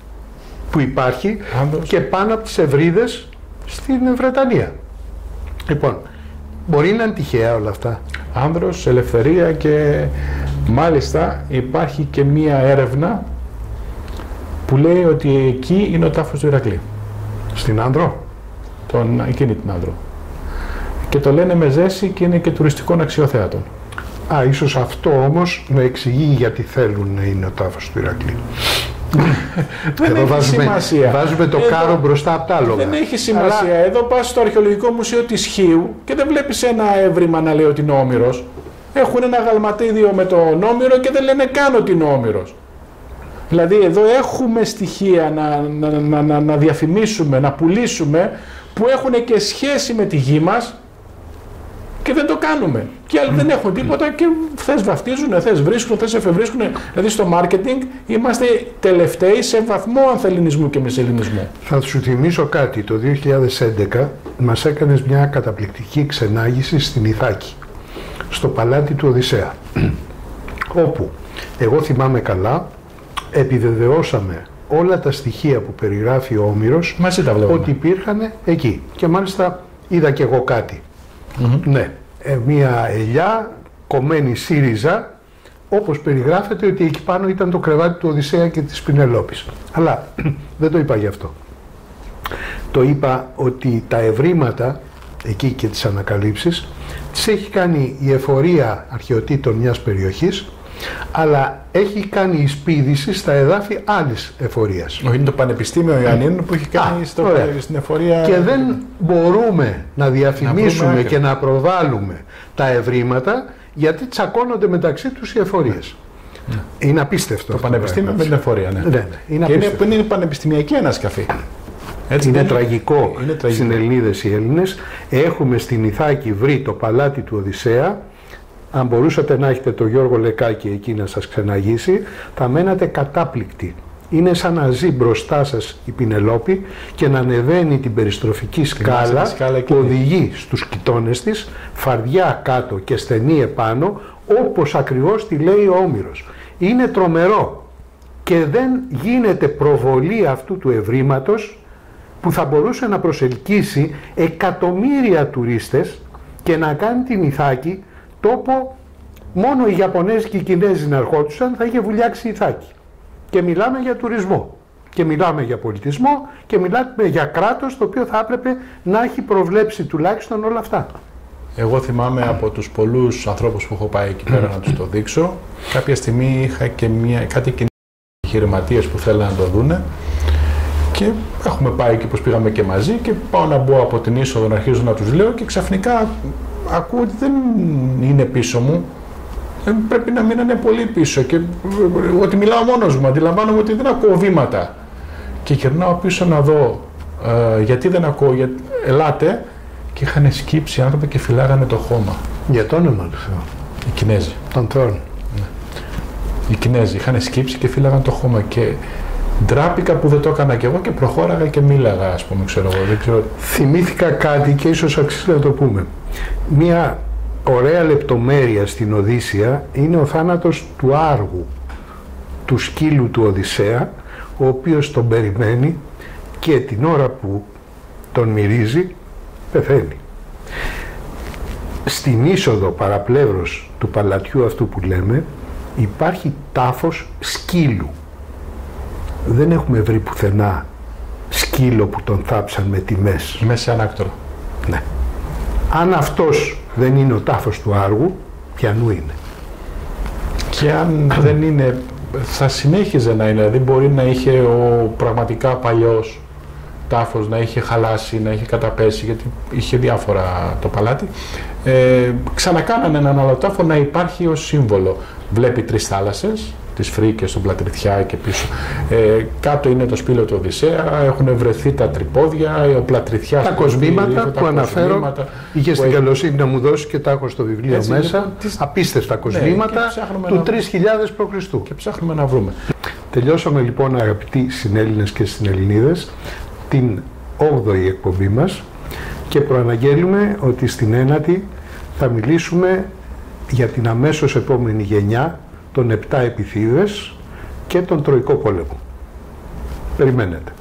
που υπάρχει Άνδρος. και πάνω από τις Ευρύδες στην Βρετανία. Λοιπόν, μπορεί να είναι τυχαία όλα αυτά. Άνδρος, ελευθερία, και μάλιστα υπάρχει και μία έρευνα που λέει ότι εκεί είναι ο τάφος του Ηρακλή. Στην Άνδρο. Τον, εκείνη την Άνδρο. Και το λένε με ζέση και είναι και τουριστικών αξιοθέατων. Α, ίσως αυτό όμως να εξηγεί γιατί θέλουν να είναι ο τάφος του Ηρακλή. Δεν Εδώ έχει βάζουμε, σημασία. βάζουμε το Εδώ- κάρο μπροστά από τα άλογα. Δεν έχει σημασία. Αλλά Εδώ πας στο Αρχαιολογικό Μουσείο της Χίου και δεν βλέπεις ένα έβριμα να λέει ότι είναι Όμηρος. Έχουν ένα γαλματίδιο με τον Όμηρο και δεν λένε καν ότι είναι Όμηρος. Δηλαδή εδώ έχουμε στοιχεία να, να, να, να, να διαφημίσουμε, να πουλήσουμε, που έχουν και σχέση με τη γη μας και δεν το κάνουμε. Και άλλοι δεν έχουν τίποτα και θες βαφτίζουν, θες βρίσκουν, θες εφευρίσκουν. Δηλαδή στο marketing είμαστε τελευταίοι σε βαθμό ανθελληνισμού και μεσελληνισμού. θα σου θυμίσω κάτι. Το δύο χιλιάδες έντεκα μας έκανες μια καταπληκτική ξενάγηση στην Ιθάκη, στο παλάτι του Οδυσσέα, όπου εγώ θυμάμαι καλά επιβεβαιώσαμε όλα τα στοιχεία που περιγράφει ο Όμηρος Μαζί τα βλέπουμε. ότι υπήρχαν εκεί. Και μάλιστα είδα και εγώ κάτι. Mm-hmm. Ναι, ε, μια ελιά κομμένη ΣΥΡΙΖΑ, όπως περιγράφεται ότι εκεί πάνω ήταν το κρεβάτι του Οδυσσέα και της Πινελόπης. Αλλά δεν το είπα γι' αυτό. Το είπα ότι τα ευρήματα εκεί και τις ανακαλύψεις τις έχει κάνει η εφορία αρχαιοτήτων μιας περιοχής, αλλά έχει κάνει εισπίδηση στα εδάφη άλλης εφορίας. Όχι, είναι το Πανεπιστήμιο Ιωαννίνων που έχει κάνει Α, στο, ωραία. στην εφορία. Και δεν μπορούμε να διαφημίσουμε Να βρούμε και να προβάλλουμε τα ευρήματα, γιατί τσακώνονται μεταξύ τους οι εφορίες. Ναι. Είναι απίστευτο. Το πανεπιστήμιο με την εφορία, ναι. ναι, ναι είναι και είναι, είναι πανεπιστημιακή ανασκαφή. Έτσι είναι, είναι τραγικό, είναι τραγικό στην Ελληνίδες οι Έλληνες. Έχουμε στην Ιθάκη βρει το παλάτι του Οδυσσέα. Αν μπορούσατε να έχετε τον Γιώργο Λεκάκη εκεί να σας ξεναγήσει, θα μένατε κατάπληκτοι. Είναι σαν να ζει μπροστά σας η Πινελόπη και να ανεβαίνει την περιστροφική σκάλα που οδηγεί στους κοιτώνες της, φαρδιά κάτω και στενή επάνω, όπως ακριβώς τη λέει ο Όμηρος. Είναι τρομερό και δεν γίνεται προβολή αυτού του ευρήματος που θα μπορούσε να προσελκύσει εκατομμύρια τουρίστες και να κάνει την Ιθάκη τόπο, μόνο οι Ιαπωνέζοι και οι Κινέζοι να ερχόντουσαν θα είχε βουλιάξει η Ιθάκη. Και μιλάμε για τουρισμό και μιλάμε για πολιτισμό και μιλάμε για κράτος το οποίο θα έπρεπε να έχει προβλέψει τουλάχιστον όλα αυτά. Εγώ θυμάμαι από τους πολλούς ανθρώπους που έχω πάει εκεί πέρα να τους το δείξω, κάποια στιγμή είχα και μια, κάτι κοινοί επιχειρηματίες που θέλανε να το δούνε και έχουμε πάει εκεί πως πήγαμε και μαζί και πάω να μπω από την είσοδο να αρχίζω να τους λέω και ξαφνικά ακούω ότι δεν είναι πίσω μου. Πρέπει να μείνανε πολύ πίσω και ότι μιλάω μόνος μου, αντιλαμβάνομαι ότι δεν ακούω βήματα και γυρνάω πίσω να δω ε, γιατί δεν ακούω, για... ελάτε και είχαν σκύψει άνθρωποι και φυλάγανε το χώμα. Για το όνομα του Θεού. Οι Κινέζοι. Των Θεών. Ναι. Οι Κινέζοι είχαν σκύψει και φύλαγαν το χώμα και ντράπηκα που δεν το έκανα κι εγώ και προχώραγα και μίλαγα, ας πούμε, ξέρω εγώ. Δεν ξέρω... Θυμήθηκα κάτι και ίσως αξίζει να το πούμε. Μία ωραία λεπτομέρεια στην Οδύσσεια είναι ο θάνατος του Άργου, του σκύλου του Οδυσσέα, ο οποίος τον περιμένει και την ώρα που τον μυρίζει πεθαίνει. Στην είσοδο παραπλεύρος του παλατιού αυτού που λέμε υπάρχει τάφος σκύλου. Δεν έχουμε βρει πουθενά σκύλο που τον θάψαν με τιμές. Μέσα σε ανάκτορο. Ναι. Αν αυτός δεν είναι ο τάφος του Άργου, ποιανού είναι? Και αν δεν είναι, θα συνέχιζε να είναι, δηλαδή μπορεί να είχε ο πραγματικά παλιός τάφος, να είχε χαλάσει, να είχε καταπέσει, γιατί είχε διάφορα το παλάτι. Ε, ξανακάνανε έναν άλλο τάφο να υπάρχει ως σύμβολο. Βλέπει τρεις θάλασσες, τις Φρίκες, τον Πλατριθιά και πίσω. Ε, κάτω είναι το σπήλαιο του Οδυσσέα, έχουν βρεθεί τα τρυπόδια, ο Πλατριθιάς. Τα κοσμήματα που τα αναφέρω, είχε στην καλοσύνη να μου δώσει και τα έχω στο βιβλίο έτσι, μέσα, λοιπόν, τις... απίστευτα κοσμήματα ναι, του να... τρεις χιλιάδες προ Χριστού. Και ψάχνουμε να βρούμε. Τελειώσαμε λοιπόν, αγαπητοί συνέλληνες και συνελληνίδες, την όγδοη εκπομπή μας και προαναγγέλουμε ότι στην ένατη θα μιλήσουμε για την αμέσως επόμενη γενιά, των επτά Επιθύδες και τον Τροϊκό Πόλεμο. Περιμένετε.